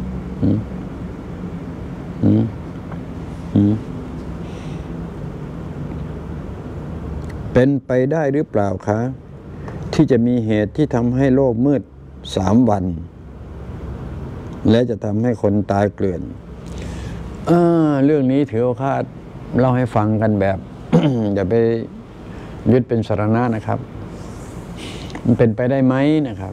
เป็นไปได้หรือเปล่าคะที่จะมีเหตุที่ทำให้โลกมืด3 วันและจะทำให้คนตายเกลื่อนเรื่องนี้ถือโอกาสเล่าให้ฟังกันแบบ อย่าไปยึดเป็นสาระนะครับมันเป็นไปได้ไหมนะครับ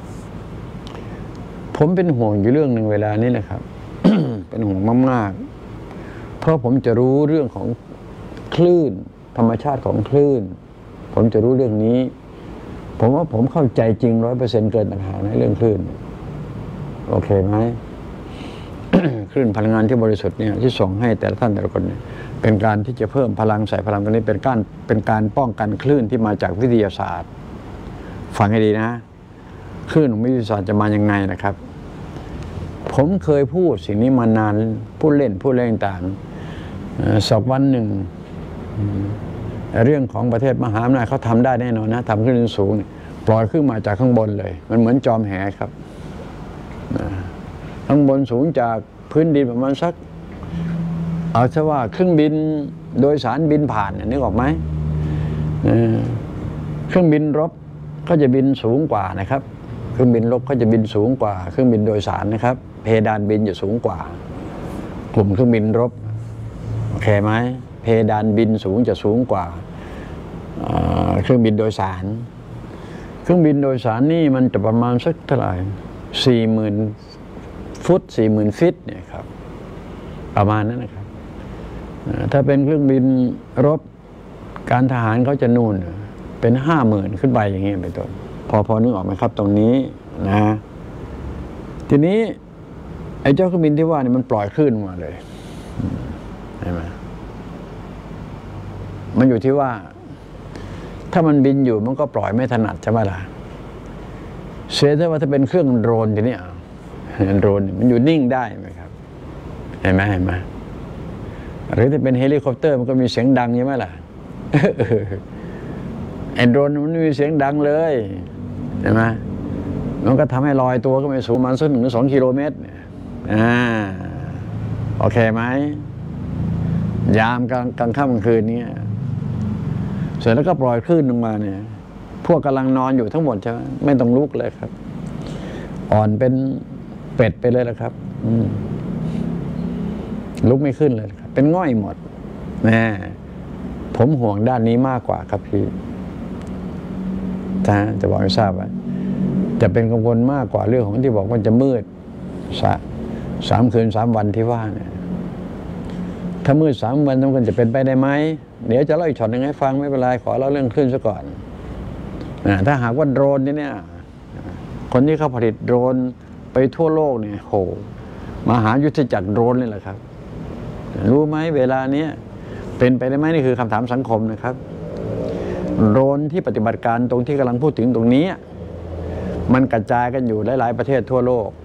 ผมเป็นห่วงอยู่เรื่องหนึ่งเวลานี้นะครับ เป็นห่วงมากๆเพราะผมจะรู้เรื่องของคลื่นธรรมชาติของคลื่นผมจะรู้เรื่องนี้ผมว่าผมเข้าใจจริง100%เกินปัญหาในเรื่องคลื่นโอเคไหม คลื่นพลังงานที่บริสุทธิ์เนี่ยที่ส่งให้แต่ละท่านแต่ละคนเนี่ยเป็นการที่จะเพิ่มพลังใส่พลังตรงนี้เป็นการป้องกันคลื่นที่มาจากวิทยาศาสตร์ฟังให้ดีนะคลื่นของวิทยาศาสตร์จะมายังไงนะครับผมเคยพูดสิ่งนี้มานานพูดเล่นต่างสักวันหนึ่งเรื่องของประเทศมหาอำนาจเขาทำได้แน่นอนนะทำขึ้นสูงปล่อยขึ้นมาจากข้างบนเลยมันเหมือนจอมแหครับข้างบนสูงจากพื้นดินประมาณสักเอาซะว่าเครื่องบินโดยสารบินผ่านนึกออกไหมเครื่องบินรบก็จะบินสูงกว่านะครับเครื่องบินรบก็จะบินสูงกว่าเครื่องบินโดยสารนะครับเพดานบินจะสูงกว่ากลุ่มเครื่องบินรบโอเคไหมเพดานบินสูงจะสูงกว่าเครื่องบินโดยสารเครื่องบินโดยสารนี่มันจะประมาณสักเท่าไหร่40,000 ฟุต 40,000 ฟิตเนี่ยครับประมาณนั้นนะครับถ้าเป็นเครื่องบินรบการทหารเขาจะนู่นเป็น50,000ขึ้นไปอย่างเงี้ยเป็นต้นพอนึกออกไหมครับตรงนี้นะทีนี้ไอ้เจ้าเครื่องบินที่ว่านี่มันปล่อยคลื่นมาเลยใช่ไหมมันอยู่ที่ว่าถ้ามันบินอยู่มันก็ปล่อยไม่ถนัดใช่ไหมล่ะเสียแต่ว่าถ้าเป็นเครื่องโดรนทีนี้โดรนมันอยู่นิ่งได้ไหมครับเห็นไหมหรือถ้าเป็นเฮลิคอปเตอร์มันก็มีเสียงดังใช่ไหมล่ะไอ้โดรนมันไม่มีเสียงดังเลยเห็นไหมมันก็ทำให้ลอยตัวก็ไม่สูงประมาณสัก1-2 กิโลเมตรโอเคไหมยามกลางค่ำกลางคืนนี้เสร็จแล้วก็ปล่อยคลื่นลงมาเนี่ยพวกกำลังนอนอยู่ทั้งหมดใช่ไหมไม่ต้องลุกเลยครับอ่อนเป็นเป็ดไปเลยละครับลุกไม่ขึ้นเลยครับเป็นง่อยหมดผมห่วงด้านนี้มากกว่าครับพี่จะบอกให้ทราบว่าจะเป็นกังวลมากกว่าเรื่องของที่บอกว่าจะมืด3 คืน 3 วันที่ว่าเนี่ยถ้ามืด3 วันมันจะเป็นไปได้ไหมเดี๋ยวจะเล่าอีกช็อตหนึ่งให้ฟังไม่เป็นไรขอเล่าเรื่องคลื่นซะก่อนถ้าหากว่าโดรนเนี่ยคนที่เขาผลิตโดรนไปทั่วโลกเนี่ยโหมหายุทธจักรโดรนนี่แหละครับรู้ไหมเวลานี้เป็นไปได้ไหมนี่คือคำถามสังคมนะครับโดรนที่ปฏิบัติการตรงที่กำลังพูดถึงตรงนี้มันกระจายกันอยู่หลายๆประเทศทั่วโลก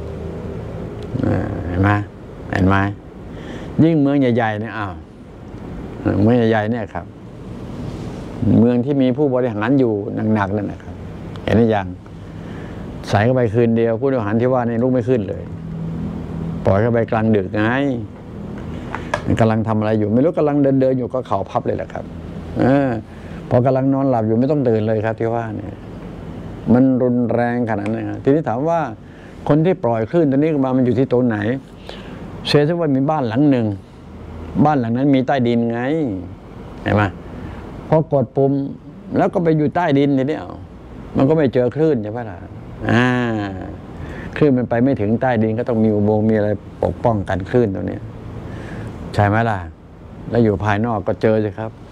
เห็นไหมยิ่งเมืองใหญ่ๆเนี่ยเมืองใหญ่ๆเนี่ยครับเมืองที่มีผู้บริหารอยู่หนักๆนั่นนะครับเห็นหรือยังใส่เข้าไปคืนเดียวผู้บริหารที่ว่านี่ลุกไม่ขึ้นเลยปล่อยเข้าไปกลางดึกไงกำลังทำอะไรอยู่ไม่รู้กำลังเดินอยู่ก็เข่าพับเลยแหละครับพอกำลังนอนหลับอยู่ไม่ต้องตื่นเลยครับที่ว่าเนี่ยมันรุนแรงขนาดนั้นทีนี้ถามว่าคนที่ปล่อยคลื่นตัวนี้มามันอยู่ที่ตัวไหนเชื่อว่ามีบ้านหลังหนึ่งบ้านหลังนั้นมีใต้ดินไงเห็นไหมพอกดปุ่มแล้วก็ไปอยู่ใต้ดินทีนี้มันก็ไม่เจอคลื่นใช่ไหมล่ะคลื่นมันไปไม่ถึงใต้ดินก็ต้องมีอุโมงค์มีอะไรปกป้องกันคลื่นตัวนี้ใช่ไหมล่ะแล้วอยู่ภายนอกก็เจอสิครับ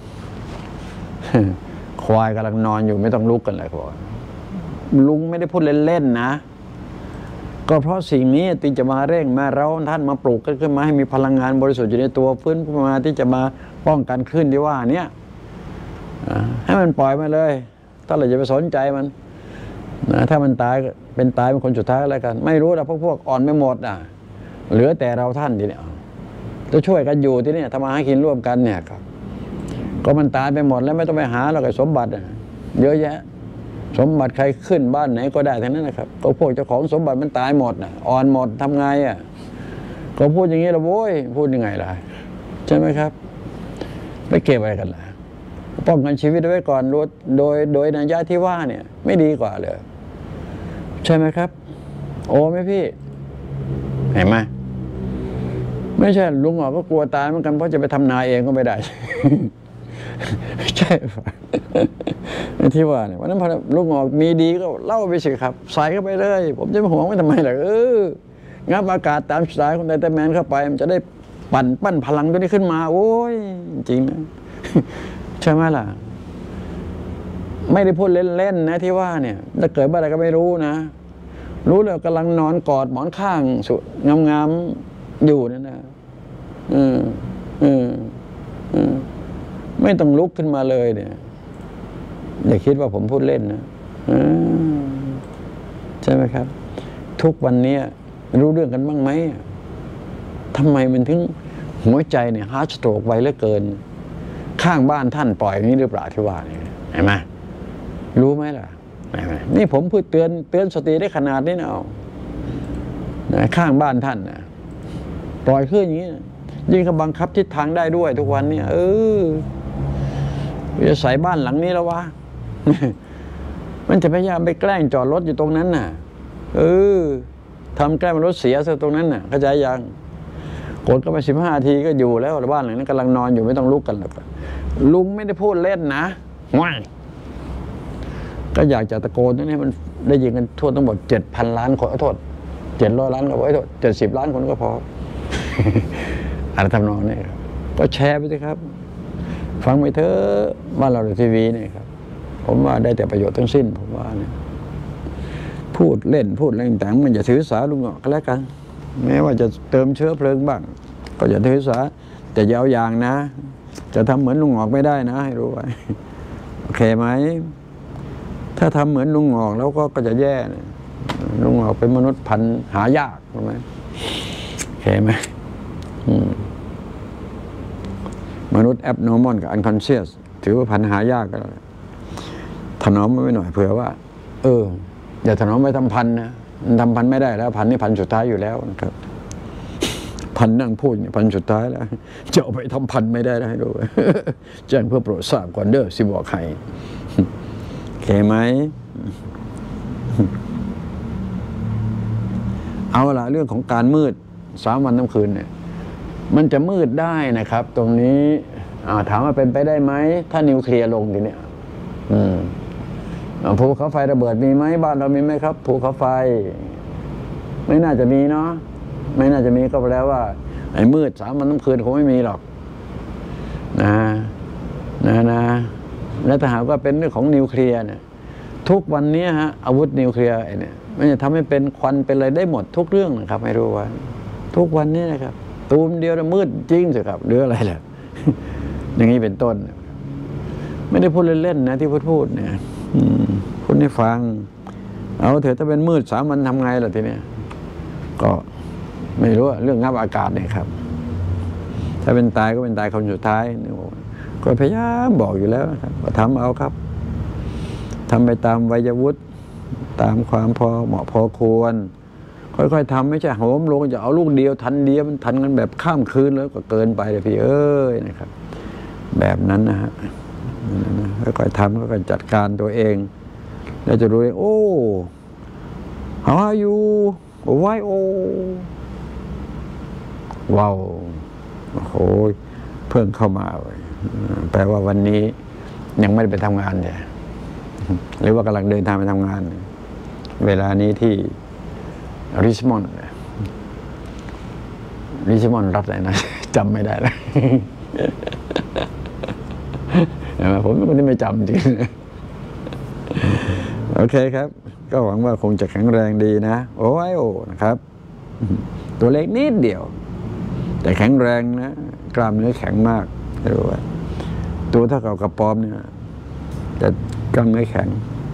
ควายกำลังนอนอยู่ไม่ต้องลุกกันเลยครับลุงไม่ได้พูดเล่นๆนะก็เพราะสิ่งนี้ที่จะมาเร่งมาเราท่านมาปลูกขึ้นมาให้มีพลังงานบริสุทธิ์อยู่ในตัวฟื้นขึ้นมาที่จะมาป้องกันคลื่นที่ว่านี้ให้มันปล่อยมาเลยถ้าเราจะไปสนใจมันถ้ามันตายเป็นคนสุดท้ายแล้วกันไม่รู้นะพวกอ่อนไม่หมดเหลือแต่เราท่านทีนี้จะช่วยกันอยู่ที่นี่ทำมาหากินร่วมกันเนี่ยครับก็มันตายไปหมดแล้วไม่ต้องไปหาเรากับสมบัติเยอะแยะสมบัติใครขึ้นบ้านไหนก็ได้ทั้งนั้นนะครับก็พวกเจ้าของสมบัติมันตายหมดอ่อนหมดทำไงก็พูดอย่างนี้ละโว้ยพูดยังไงล่ะใช่ไหมครับไม่เก็บอะไรกันล่ะป้องกันชีวิตไว้ก่อนโดยนัยยะที่ว่าเนี่ยไม่ดีกว่าเลยใช่ไหมครับโอ้ไหมพี่เห็นไหมไม่ใช่ลุงอ๋อก็กลัวตายเหมือนกันเพราะจะไปทำนาเองก็ไม่ได้ใช่ป่ะที่ว่าเนี่ยวันนั้นพอลุงอ๋อมีดีก็เล่าไปสิครับใส่เข้าไปเลยผมจะไม่ห่วงไม่ทำไมล่ะงับอากาศตามสายของไดแมนเข้าไปมันจะได้ปั้นพลังตัวนี้ขึ้นมาโอ้ยจริงนะใช่ไหมล่ะไม่ได้พูดเล่นๆนะที่ว่าเนี่ยถ้าเกิดอะไรก็ไม่รู้นะรู้แล้วกำลังนอนกอดหมอนข้างงามๆอยู่นั่นนะไม่ต้องลุกขึ้นมาเลยเนี่ยอย่าคิดว่าผมพูดเล่นนะใช่ไหมครับทุกวันนี้รู้เรื่องกันบ้างไหมทำไมมันถึงหัวใจเนี่ยฮาร์ทสโตรกไวเหลือเกินข้างบ้านท่านปล่อยอย่างนี้หรือเปล่าที่ว่าเนี่ยเห็นไหมรู้ไหมล่ะนี่ผมพูดเตือนสติได้ขนาดนี้นะข้างบ้านท่านนะปล่อยขึ้นอย่างนี้ยิ่งเขาบังคับทิศทางได้ด้วยทุกวันเนี่ยจะใส่บ้านหลังนี้แล้ววะมันจะพยายามไปแกล้งจอดรถอยู่ตรงนั้นน่ะทำแกล้งรถเสียซะตรงนั้นน่ะเข้าใจยังกดก็ไป15 นาทีก็อยู่แล้วบ้านหลังนั้นกำลังนอนอยู่ไม่ต้องลุกกันหรอกลุงไม่ได้พูดเล่นนะง่ายก็อยากจะตะโกนให้มันได้ยินกันทั่วทั้งหมด 7,000 ล้านคนโทษ700 ล้านก็พอโทษ70 ล้านคนก็พออะไรทำนองนี้ครับก็แชร์ไปสิครับฟังไปเถอะบ้านเราในทีวีนี่ครับผมว่าได้แต่ประโยชน์ทั้งสิ้นผมว่าเนี่ยพูดเล่นพูดอะไรต่างๆมันอย่าถือสาลุงก็แล้วกันแม้ว่าจะเติมเชื้อเพลิงบ้างก็อย่าถือสาแต่อย่าเอาอย่างนะจะทำเหมือนลุงหอกไม่ได้นะให้รู้ไว้โอเคไหมถ้าทำเหมือนลุงหอกแล้วก็จะแย่นะลุงหอกเป็นมนุษย์พันธุ์หายากใช่ไหมโอเคไหมมนุษย์ abnormal กับ unconscious ถือว่าพันธุ์หายากก็ถนอมไว้หน่อยเผื่อว่าอย่าถนอมไว้ทำพันธุ์นะทำพันธุ์ไม่ได้แล้วพันธุ์นี่พันธุ์สุดท้ายอยู่แล้วนะครับพันธุ์นั่งพูดพันธุ์สุดท้ายแล้วจะเอาไปทำพันธุ์ไม่ได้ให้ดูแจ้งเพื่อโปรดทราบก่อนเด้อสิบอกใครโอเคไหมเอาละเรื่องของการมืด3 วันทั้งคืนเนี่ยมันจะมืดได้นะครับตรงนี้ถามว่าเป็นไปได้ไหมถ้านิวเคลียร์ลงทีเนี้ยภูเขาไฟระเบิดมีไหมบ้านเรามีไหมครับภูเขาไฟไม่น่าจะมีเนาะไม่น่าจะมีก็แปลว่าไอ้มืด3 วันทั้งคืนคงไม่มีหรอกนะและถ้าหากว่าเป็นเรื่องของนิวเคลียร์เนี่ยทุกวันนี้ฮะอาวุธนิวเคลียร์เนี่ยมันจะทำให้เป็นควันเป็นอะไรได้หมดทุกเรื่องนะครับไม่รู้ว่าทุกวันนี้นะครับตูมเดียวมืดจริงสิครับหรืออะไรแหละอย่างนี้เป็นต้นไม่ได้พูดเล่นๆนะที่พูดเนี่ยพูดให้ฟังเอาเถอะถ้าเป็นมืด3 วันทำไงล่ะทีเนี้ยก็ไม่รู้เรื่องงับอากาศเนี่ยครับถ้าเป็นตายก็เป็นตายคนสุดท้ายก็พยายามบอกอยู่แล้วนะครับก็ทำเอาครับทำไปตามวัยวุฒิตามความพอเหมาะพอควรค่อยๆทำไม่ใช่โหมลงจะเอาลูกเดียวทันเดียวมันทันกันแบบข้ามคืนแล้วก็เกินไปเลยพี่นะครับแบบนั้นนะฮะค่อยๆทำค่อยๆจัดการตัวเองแล้วจะรู้โอ้ how are you whyว้าวโอ้โหเพิ่งเข้ามาแปลว่าวันนี้ยังไม่ได้ไปทำงานใช่หรือว่ากำลังเดินทางไปทำงานเวลานี้ที่ริชมอนด์รัฐอะไรนะจำไม่ได้แล้วผมเป็นคนที่ไม่จำจริงโอเคครับก็หวังว่าคงจะแข็งแรงดีนะโอ้นะครับตัวเล็กนิดเดียวแต่แข็งแรงนะกล้ามเนื้อแข็งมากรู้ว่าตัวถ้าเก่ากระป๋อมเนี่ยแต่กล้ามเนื้อแข็ง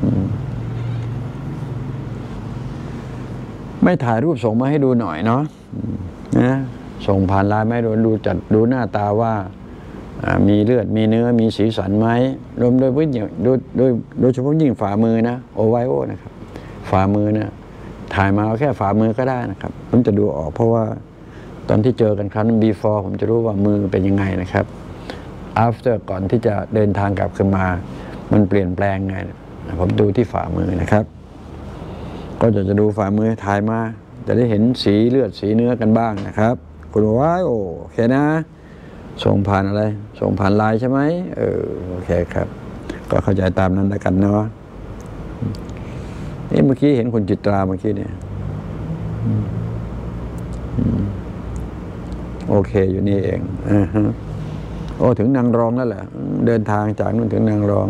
ไม่ถ่ายรูปส่งมาให้ดูหน่อยเนาะนะส่งผ่านไลน์ไม่ดูหน้าตาว่ามีเลือดมีเนื้อมีสีสันไหมรวมโดยเฉพาะยิ่งฝ่ามือนะโอไวโอนะครับฝ่ามือเนี่ยถ่ายมาเอาแค่ฝ่ามือก็ได้นะครับผมจะดูออกเพราะว่าตอนที่เจอกันครั้ง before ผมจะรู้ว่ามือเป็นยังไงนะครับ after ก่อนที่จะเดินทางกลับขึ้นมามันเปลี่ยนแปลงไงผมดูที่ฝ่ามือนะครับก็จะดูฝ่ามือถ่ายมาจะได้เห็นสีเลือดสีเนื้อกันบ้างนะครับคุณบอกว่าโอเคนะส่งผ่านอะไรส่งผ่านไลน์ใช่ไหมโอเคครับก็เข้าใจตามนั้นแล้วกันเนาะเมื่อกี้เห็นคุณจิตราเมื่อกี้เนี่ยโอเคอยู่นี่เองโอ้ถึงนางรองแล้วแหละเดินทางจากนู่นถึงนางรอง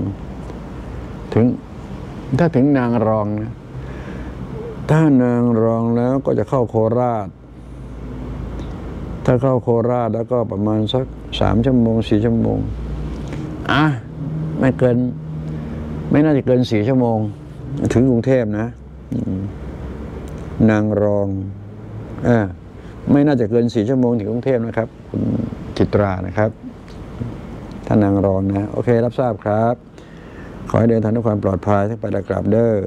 ถ้าถึงนางรองนะถ้านางรองแล้วก็จะเข้าโคราชถ้าเข้าโคราชแล้วก็ประมาณสัก3 ชั่วโมง 4 ชั่วโมงไม่น่าจะเกิน4 ชั่วโมงถึงกรุงเทพนะนางรองไม่น่าจะเกิน4 ชั่วโมงถึงกรุงเทพนะครับคุณจิตรานะครับท่านนางรองนะโอเครับทราบครับขอให้เดินทางด้วยความปลอดภัยทั้งไปและกลับเด้อ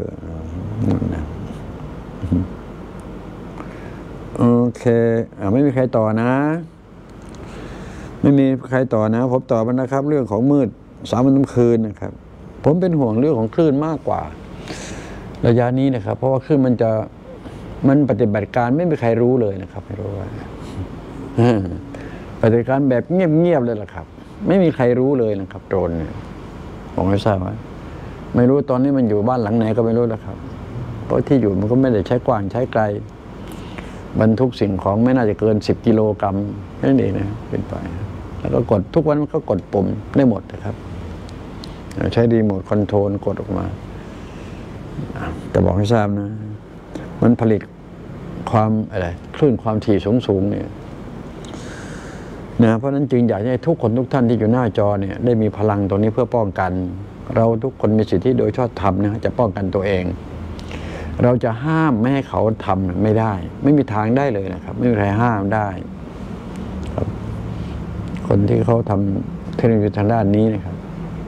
โอเคไม่มีใครต่อนะไม่มีใครต่อนะผมต่อมานะครับเรื่องของมืด3 วันทั้งคืนนะครับผมเป็นห่วงเรื่องของคลื่นมากกว่าระยะนี้นะครับเพราะว่าคลื่นมันปฏิบัติการไม่มีใครรู้เลยนะครับไม่รู้ว่าปฏิบัติการแบบเงียบๆเลยล่ะครับไม่มีใครรู้เลยนะครับโดรนเนี่ยผมไม่ทราบว่าไม่รู้ตอนนี้มันอยู่บ้านหลังไหนก็ไม่รู้แล้วครับเพราะที่อยู่มันก็ไม่ได้ใช้กว้างใช้ไกลบรรทุกสิ่งของไม่น่าจะเกิน10 กิโลกรัมนั่นเองนะเป็นไปแล้วก็กดทุกวันมันก็กดปุ่มได้หมดนะครับใช้รีโมทคอนโทรลกดออกมาแต่บอกให้ทราบนะมันผลิตความคลื่นความถี่สูงเนี่ยนะเพราะนั้นจึงอยากให้ทุกคนทุกท่านที่อยู่หน้าจอเนี่ยได้มีพลังตรงนี้เพื่อป้องกันเราทุกคนมีสิทธิโดยชอบธรรมนะจะป้องกันตัวเองเราจะห้ามไม่ให้เขาทำไม่ได้ไม่มีทางได้เลยนะครับไม่มีใครห้ามได้ครับคนที่เขาทำเทคโนโลยีทางด้านนี้นะครับ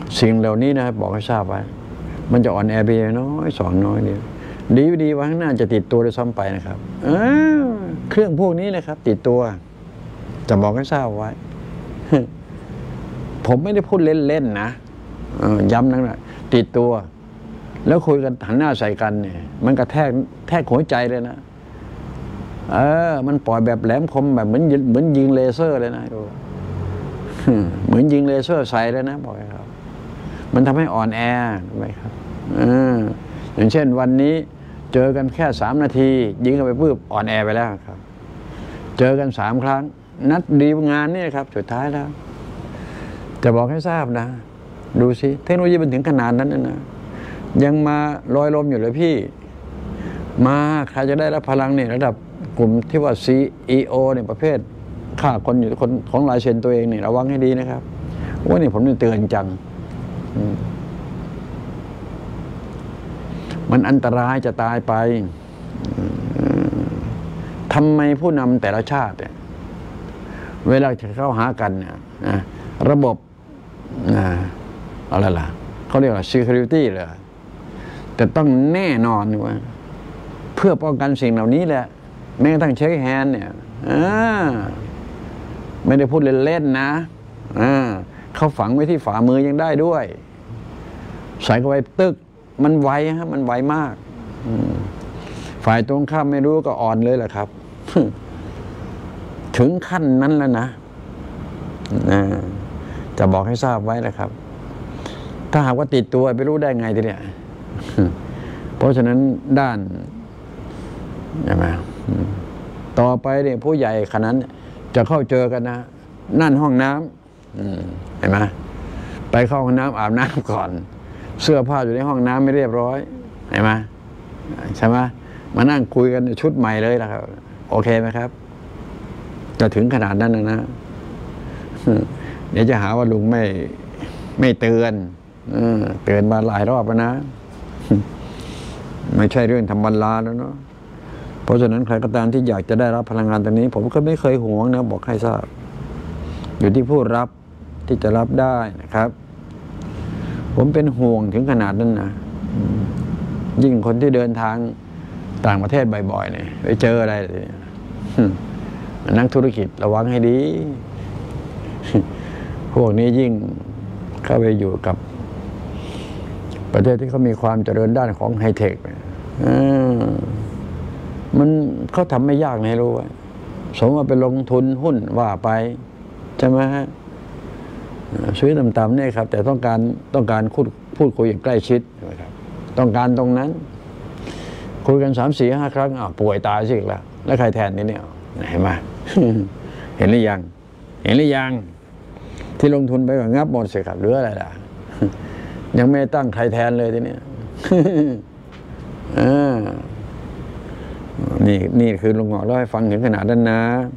สิ่งเหล่านี้นะบอกให้ทราบไว้มันจะอ่อนแอไปน้อยสอนน้อยเดียวดีว่าข้างหน้าจะติดตัวด้วยซ้ำไปนะครับเครื่องพวกนี้นะครับติดตัวจะบอกให้ทราบไว้ ผมไม่ได้พูดเล่นๆนะย้ำนะติดตัวแล้วคุยกันหันหน้าใส่กันเนี่ยมันกระแทกหัวใจเลยนะมันปล่อยแบบแหลมคมแบบเหมือนยิงเลเซอร์เลยนะดูเหมือนยิงเลเซอร์ใส่เลยนะบอกให้ครับมันทำให้อ่อนแอถูกไหมครับอย่างเช่นวันนี้เจอกันแค่3 นาทียิงกันไปปุ๊บอ่อนแอไปแล้วครับเจอกัน3 ครั้งนัดดีงานนี่ครับสุดท้ายแล้วจะบอกให้ทราบนะดูสิเทคโนโลยีมันถึงขนาดนั้นนะยังมาลอยลมอยู่เลยพี่มาใครจะได้รับพลังเนี่ยระดับกลุ่มที่ว่า CEO เนี่ยประเภทฆ่าคนอยู่คนของลายเซ็นตัวเองเนี่ยระวังให้ดีนะครับว่านี่ผมเตือนจังมันอันตรายจะตายไปทำไมผู้นำแต่ละชาติเนี่ยเวลาจะเข้าหากันเนี่ยระบบอะไรล่ะเขาเรียกว่า security เลยแต่ต้องแน่นอนว่าเพื่อป้องกันสิ่งเหล่านี้แหละแม้กระทั่งเช็คแฮนด์เนี่ยไม่ได้พูดเล่นๆนะเขาฝังไว้ที่ฝ่ามือยังได้ด้วยใส่เข้าไปตึกมันไวฮะมันไวมากฝ่ายตรงข้ามไม่รู้ก็อ่อนเลยแหละครับ ถึงขั้นนั้นแล้วนะจะบอกให้ทราบไว้นะครับ ถ้าหากว่าติดตัวไปรู้ได้ไงทีเนี้ย เพราะฉะนั้นด้านใช่ไหมต่อไปเนี่ยผู้ใหญ่ขนาดนั้นจะเข้าเจอกันนะนั่นห้องน้ำเห็นไหมไปเข้าห้องน้ำอาบน้ำก่อนเสื้อผ้าอยู่ในห้องน้ำไม่เรียบร้อยเห็นไหมใช่ไหมมานั่งคุยกันชุดใหม่เลยนะครับโอเคไหมครับจะถึงขนาดนั้นนะเดี๋ยวจะหาว่าลุงไม่เตือนเตือนมาหลายรอบแล้วนะไม่ใช่เรื่องธรรมดาแล้วเนาะเพราะฉะนั้นใครก็ตามที่อยากจะได้รับพลังงานตรงนี้ผมก็ไม่เคยหวงนะบอกให้ทราบอยู่ที่ผู้รับที่จะรับได้นะครับ ผมเป็นห่วงถึงขนาดนั้นนะยิ่งคนที่เดินทางต่างประเทศบ่อยๆเนี่ยไปเจออะไรนักธุรกิจระวังให้ดี พวกนี้ยิ่งเข้าไปอยู่กับประเทศที่เขามีความเจริญด้านของไฮเทคมันเขาทำไม่ยากนะรู้ไว้สมว่าไปลงทุนหุ้นว่าไปใช่ไหมฮะซื้อต่ำๆเนี่ยครับแต่ต้องการพูดคุยอย่างใกล้ชิดนะครับต้องการตรงนั้นคุยกัน3, 4, 5 ครั้งป่วยตายสิแล้วใครแทนนี่เนี่ยเห็นไหม เห็นหรือยังที่ลงทุนไปก็งับหมดสิครับเหลืออะไรล่ะ ยังไม่ตั้งใครแทนเลยทีนี้ นี่คือลุงหงอเล่าให้ฟังถึงขนาดนั้นนะ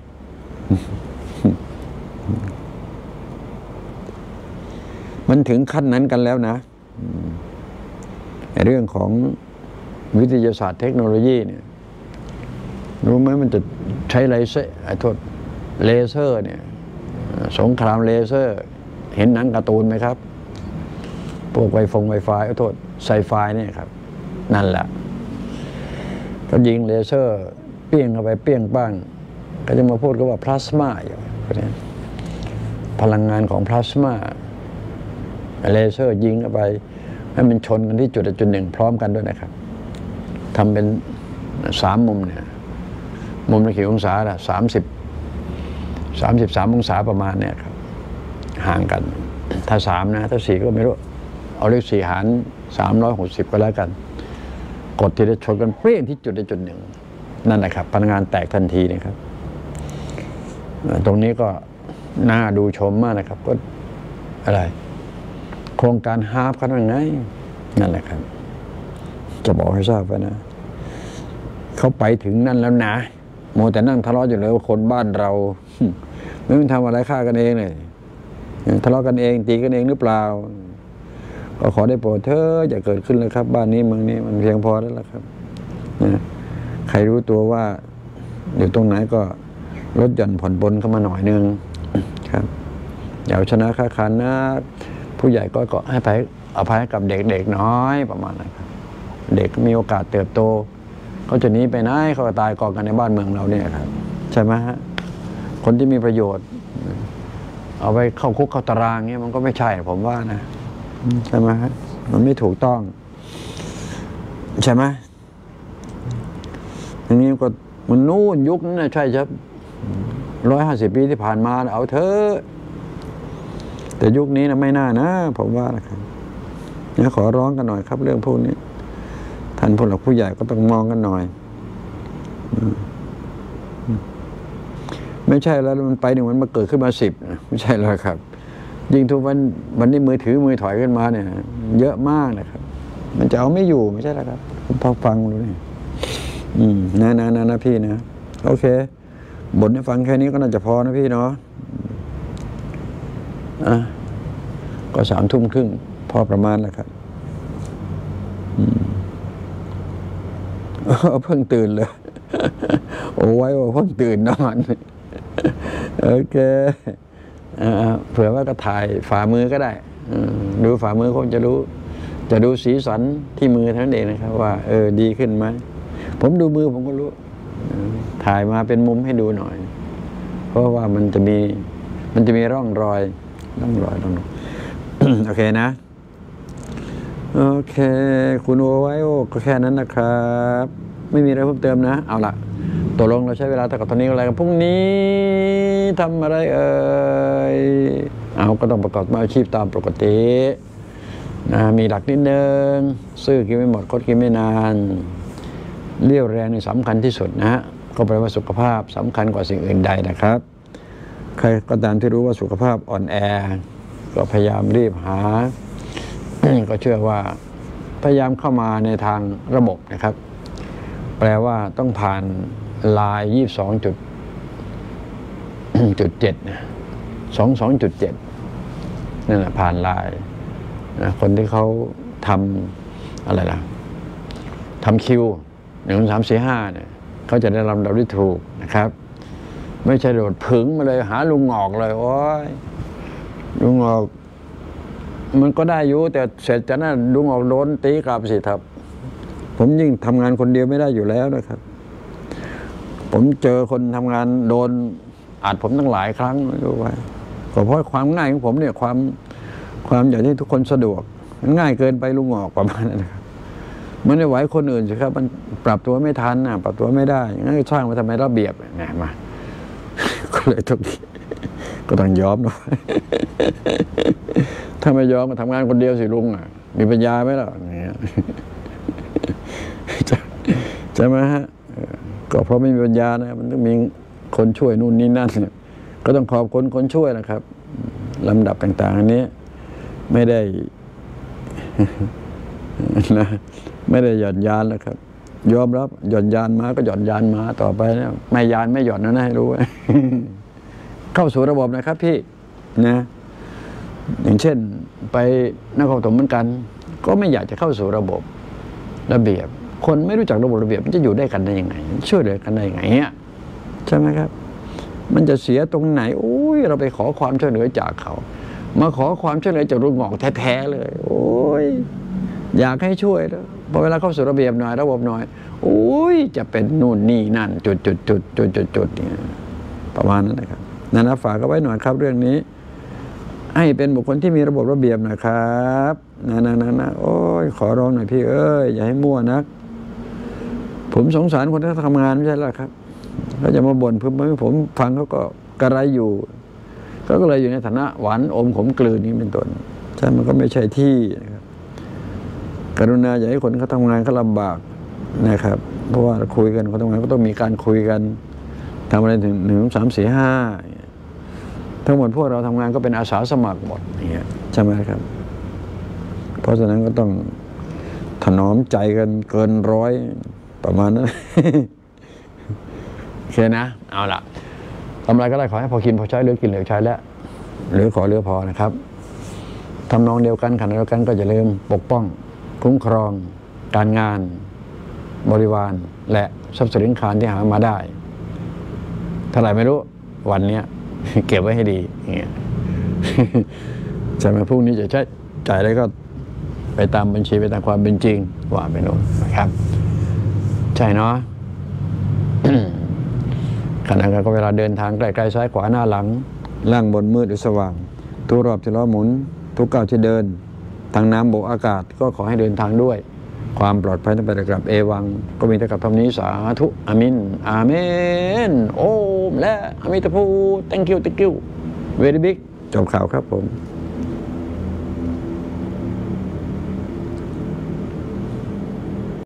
มันถึงขั้นนั้นกันแล้วนะเรื่องของวิทยาศาสตร์เทคโนโลยีเนี่ยรู้ไหมมันจะใช้เลเซอร์เลเซอร์เนี่ยสงครามเลเซอร์เห็นหนังการ์ตูนไหมครับพวกไวไฟไซไฟเนี่ยครับนั่นแหละก็ยิงเลเซอร์เปี้ยงเข้าไปเปี้ยงบ้างก็จะมาพูดกันว่าพลาสมาอย่างนี้พลังงานของพลาสมาเลเซอร์ยิงเข้าไปให้มันชนกันที่จุดหนึ่งพร้อมกันด้วยนะครับทำเป็น3 มุมเนี่ยมุมละกี่องศาล่ะ33 องศาประมาณเนี่ยครับห่างกันถ้า3นะถ้า4ก็ไม่รู้เอาเลข4 หาร360ก็แล้วกันกดทีละชนกันเปรี้ยงที่จุดหนึ่งนั่นแหละครับพลังงานแตกทันทีนะครับตรงนี้ก็น่าดูชมมากนะครับก็อะไรโครงการฮาร์ปกันยังไงนั่นแหละครับจะบอกให้ทราบไปนะเขาไปถึงนั่นแล้วนะโมแต่นั่งทะเลาะอยู่เลยว่าคนบ้านเราไม่ต้องทำอะไรฆ่ากันเองเลยทะเลาะกันเองตีกันเองหรือเปล่าก็ขอได้โปรดเธออย่าเกิดขึ้นเลยครับบ้านนี้เมืองนี้มันเพียงพอแล้วล่ะครับใครรู้ตัวว่าอยู่ตรงไหนก็ลดหย่อนผ่อนปลนเข้ามาหน่อยนึงครับอย่าชนะค้าขานนะผู้ใหญ่ก็ให้อภัยกับเด็กๆน้อยประมาณนั้นครับเด็กมีโอกาสเติบโตเขาจะหนีไปไหนเขาก็ตายกองกันในบ้านเมืองเราเนี่ยครับใช่ไหมฮะคนที่มีประโยชน์เอาไปเข้าคุกเข้าตารางเนี่ยมันก็ไม่ใช่ผมว่านะใช่ไหมฮะมันไม่ถูกต้องใช่ไหมอย่างนี้ก็มันนู่นยุคนั้นนะใช่ครับ150 ปีที่ผ่านมาเอาเถอะแต่ยุคนี้นะไม่น่านะผมว่านะครับเนี่ยขอร้องกันหน่อยครับเรื่องพวกนี้ท่านผู้หลักผู้ใหญ่ก็ต้องมองกันหน่อยไม่ใช่แล้วมันไปหนึ่งมันมาเกิดขึ้นมา10นะไม่ใช่เลยครับยิ่งทุกวันนี้มือถือมือถอยขึ้นมาเนี่ยเยอะมากนะครับมันจะเอาไม่อยู่ไม่ใช่หรอครับคุณพอฟังดูนี่นะพี่นะโอเคบ่นให้ฟังแค่นี้ก็น่าจะพอนะพี่เนาะก็3 ทุ่มครึ่งพอประมาณแล้วครับเพิ่งตื่นเลยโอ้ไว้ว่าเพิ่งตื่นนอนโอเคเผื่อว่าก็ถ่ายฝ่ามือก็ได้ดูฝ่ามือคงจะดูสีสันที่มือเท่านั้นเองนะครับว่าดีขึ้นไหมผมดูมือผมก็รู้ถ่ายมาเป็นมุมให้ดูหน่อยเพราะว่ามันจะมีร่องรอยโอเคนะโอเคคุณโอไว้ก็แค่นั้นนะครับไม่มีอะไรเพิ่มเติมนะเอาล่ะตกลงเราใช้เวลาแต่กับตอนนี้อะไรกันพรุ่งนี้ทำอะไรก็ต้องประกอบอาชีพตามปกตินะมีหลักนิดนึงซื้อกินไม่หมดคดกินไม่นานเรี่ยวแรงนี่สำคัญที่สุดนะฮะก็แปลว่าสุขภาพสำคัญกว่าสิ่งอื่นใดนะครับใครก็ตามที่รู้ว่าสุขภาพอ่อนแอก็พยายามรีบหา ก็เชื่อว่าพยายามเข้ามาในทางระบบนะครับแปลว่าต้องผ่านลาย22.7 นั่นแหละผ่านลายนะคนที่เขาทำอะไรล่ะทำคิว1 2 3 4 5เนี่ยเขาจะได้ลำดับที่ถูกนะครับไม่ใช่โดดผึ่งมาเลยหาลุงงอกเลยโอ้ยลุงงอกมันก็ได้อยู่แต่เสร็จจากนั้นลุงงอกโดนตีกลับสิครับผมยิ่งทำงานคนเดียวไม่ได้อยู่แล้วนะครับผมเจอคนทำงานโดนอัดผมตั้งหลายครั้งไม่รู้ว่าก็เพราะความง่ายของผมเนี่ยความอยากให้ทุกคนสะดวกง่ายเกินไปลุงงอกประมาณนั้นนะครับมันไม่ไหวคนอื่นสิครับมันปรับตัวไม่ทันปรับตัวไม่ได้งั้นสร้างมาทำไมระเบียบเนี่ยมาก็เลยก็ต้องยอมหน่อยถ้าไม่ยอมมาทำงานคนเดียวสิลุงมีปัญญาไหมล่ะเนี่ยใช่ไหมฮะก็เพราะไม่มีปัญญานะมันต้องมีคนช่วยนู่นนี่นั่นเนี่ยก็ต้องขอบคุณคนช่วยนะครับลำดับต่างๆอันนี้ไม่ได้นะไม่ได้หย่อนยานแล้วครับยอมรับหย่อนยานมาก็หย่อนยานมาต่อไปนะไม่ยานไม่หย่อนนะให้รู้ไว้ เข้าสู่ระบบนะครับพี่นะอย่างเช่นไปนครปฐมเหมือนกันก็ไม่อยากจะเข้าสู่ระบบระเบียบคนไม่รู้จักระบบระเบียบมันจะอยู่ได้กันได้ยังไงช่วยเหลือกันได้ยังไงเนี่ยใช่ไหมครับมันจะเสียตรงไหนโอ้ยเราไปขอความช่วยเหลือจากเขามาขอความช่วยเหลือจากลุงงอกแท้ๆเลยโอ้ยอยากให้ช่วยแล้วพอเวลาเข้าสู่ระเบียบหน่อยระบบหน่อยโอ้ยจะเป็นนู่นนี่นั่นจุดเนี่ยประมาณนั้นนะครับนะฝากเอาไว้หน่อยครับเรื่องนี้ให้เป็นบุคคลที่มีระบบระเบียบหน่อยครับนะโอ้ยขอร้องหน่อยพี่อย่าให้มั่วนักผมสงสารคนที่ทำงานไม่ใช่หรอครับเขาจะมาบ่นผมฟังเขาก็กระไรอยู่ก็เลยอยู่ในฐานะหวานอมขมกลืนนี้เป็นต้นใช่มันก็ไม่ใช่ที่นะครับกรุณาอย่าให้คนเขาทำงานเขาลำบากนะครับเพราะว่าคุยกันเขาทำงานก็ต้องมีการคุยกันทำอะไรถึง1 2 3 4 5ทั้งหมดพวกเราทำงานก็เป็นอาสาสมัครหมดเนี่ยใช่ไหมครับเพราะฉะนั้นก็ต้องถนอมใจกันเกิน100ประมาณนั้นโอเคนะเอาล่ะทำอะไรก็ได้ขอให้พอกินพอใช้เหลือกินเหลือใช้แล้วหรือขอเหลือพอนะครับทำนองเดียวกันขณะเดียวกันก็อย่าลืมปกป้องคุ้มครองการงานบริวารและทรัพย์สินคารที่หามาได้เท่าไหร่ไม่รู้วันนี้เก็บไว้ให้ดีอย่างเงี้ยใช่ไหมพรุ่งนี้จะใช้จ่ายอะไรก็ไปตามบัญชีไปตามความเป็นจริงว่าไปโน่นนะครับใช่เนาะ ขณะนั้นก็เวลาเดินทางไกลๆซ้ายขวาหน้าหลังล่างบนมืดหรือสว่างทุกรอบที่ล้อหมุนทุกก้าวที่เดินทางน้ำบกอากาศก็ขอให้เดินทางด้วยความปลอดภัยทั้งไปกลับเอวังก็มีแต่กับคำนี้สาธุอามินอาเมนโอมและอามิตาพู thank you very big จบข่าวครับผม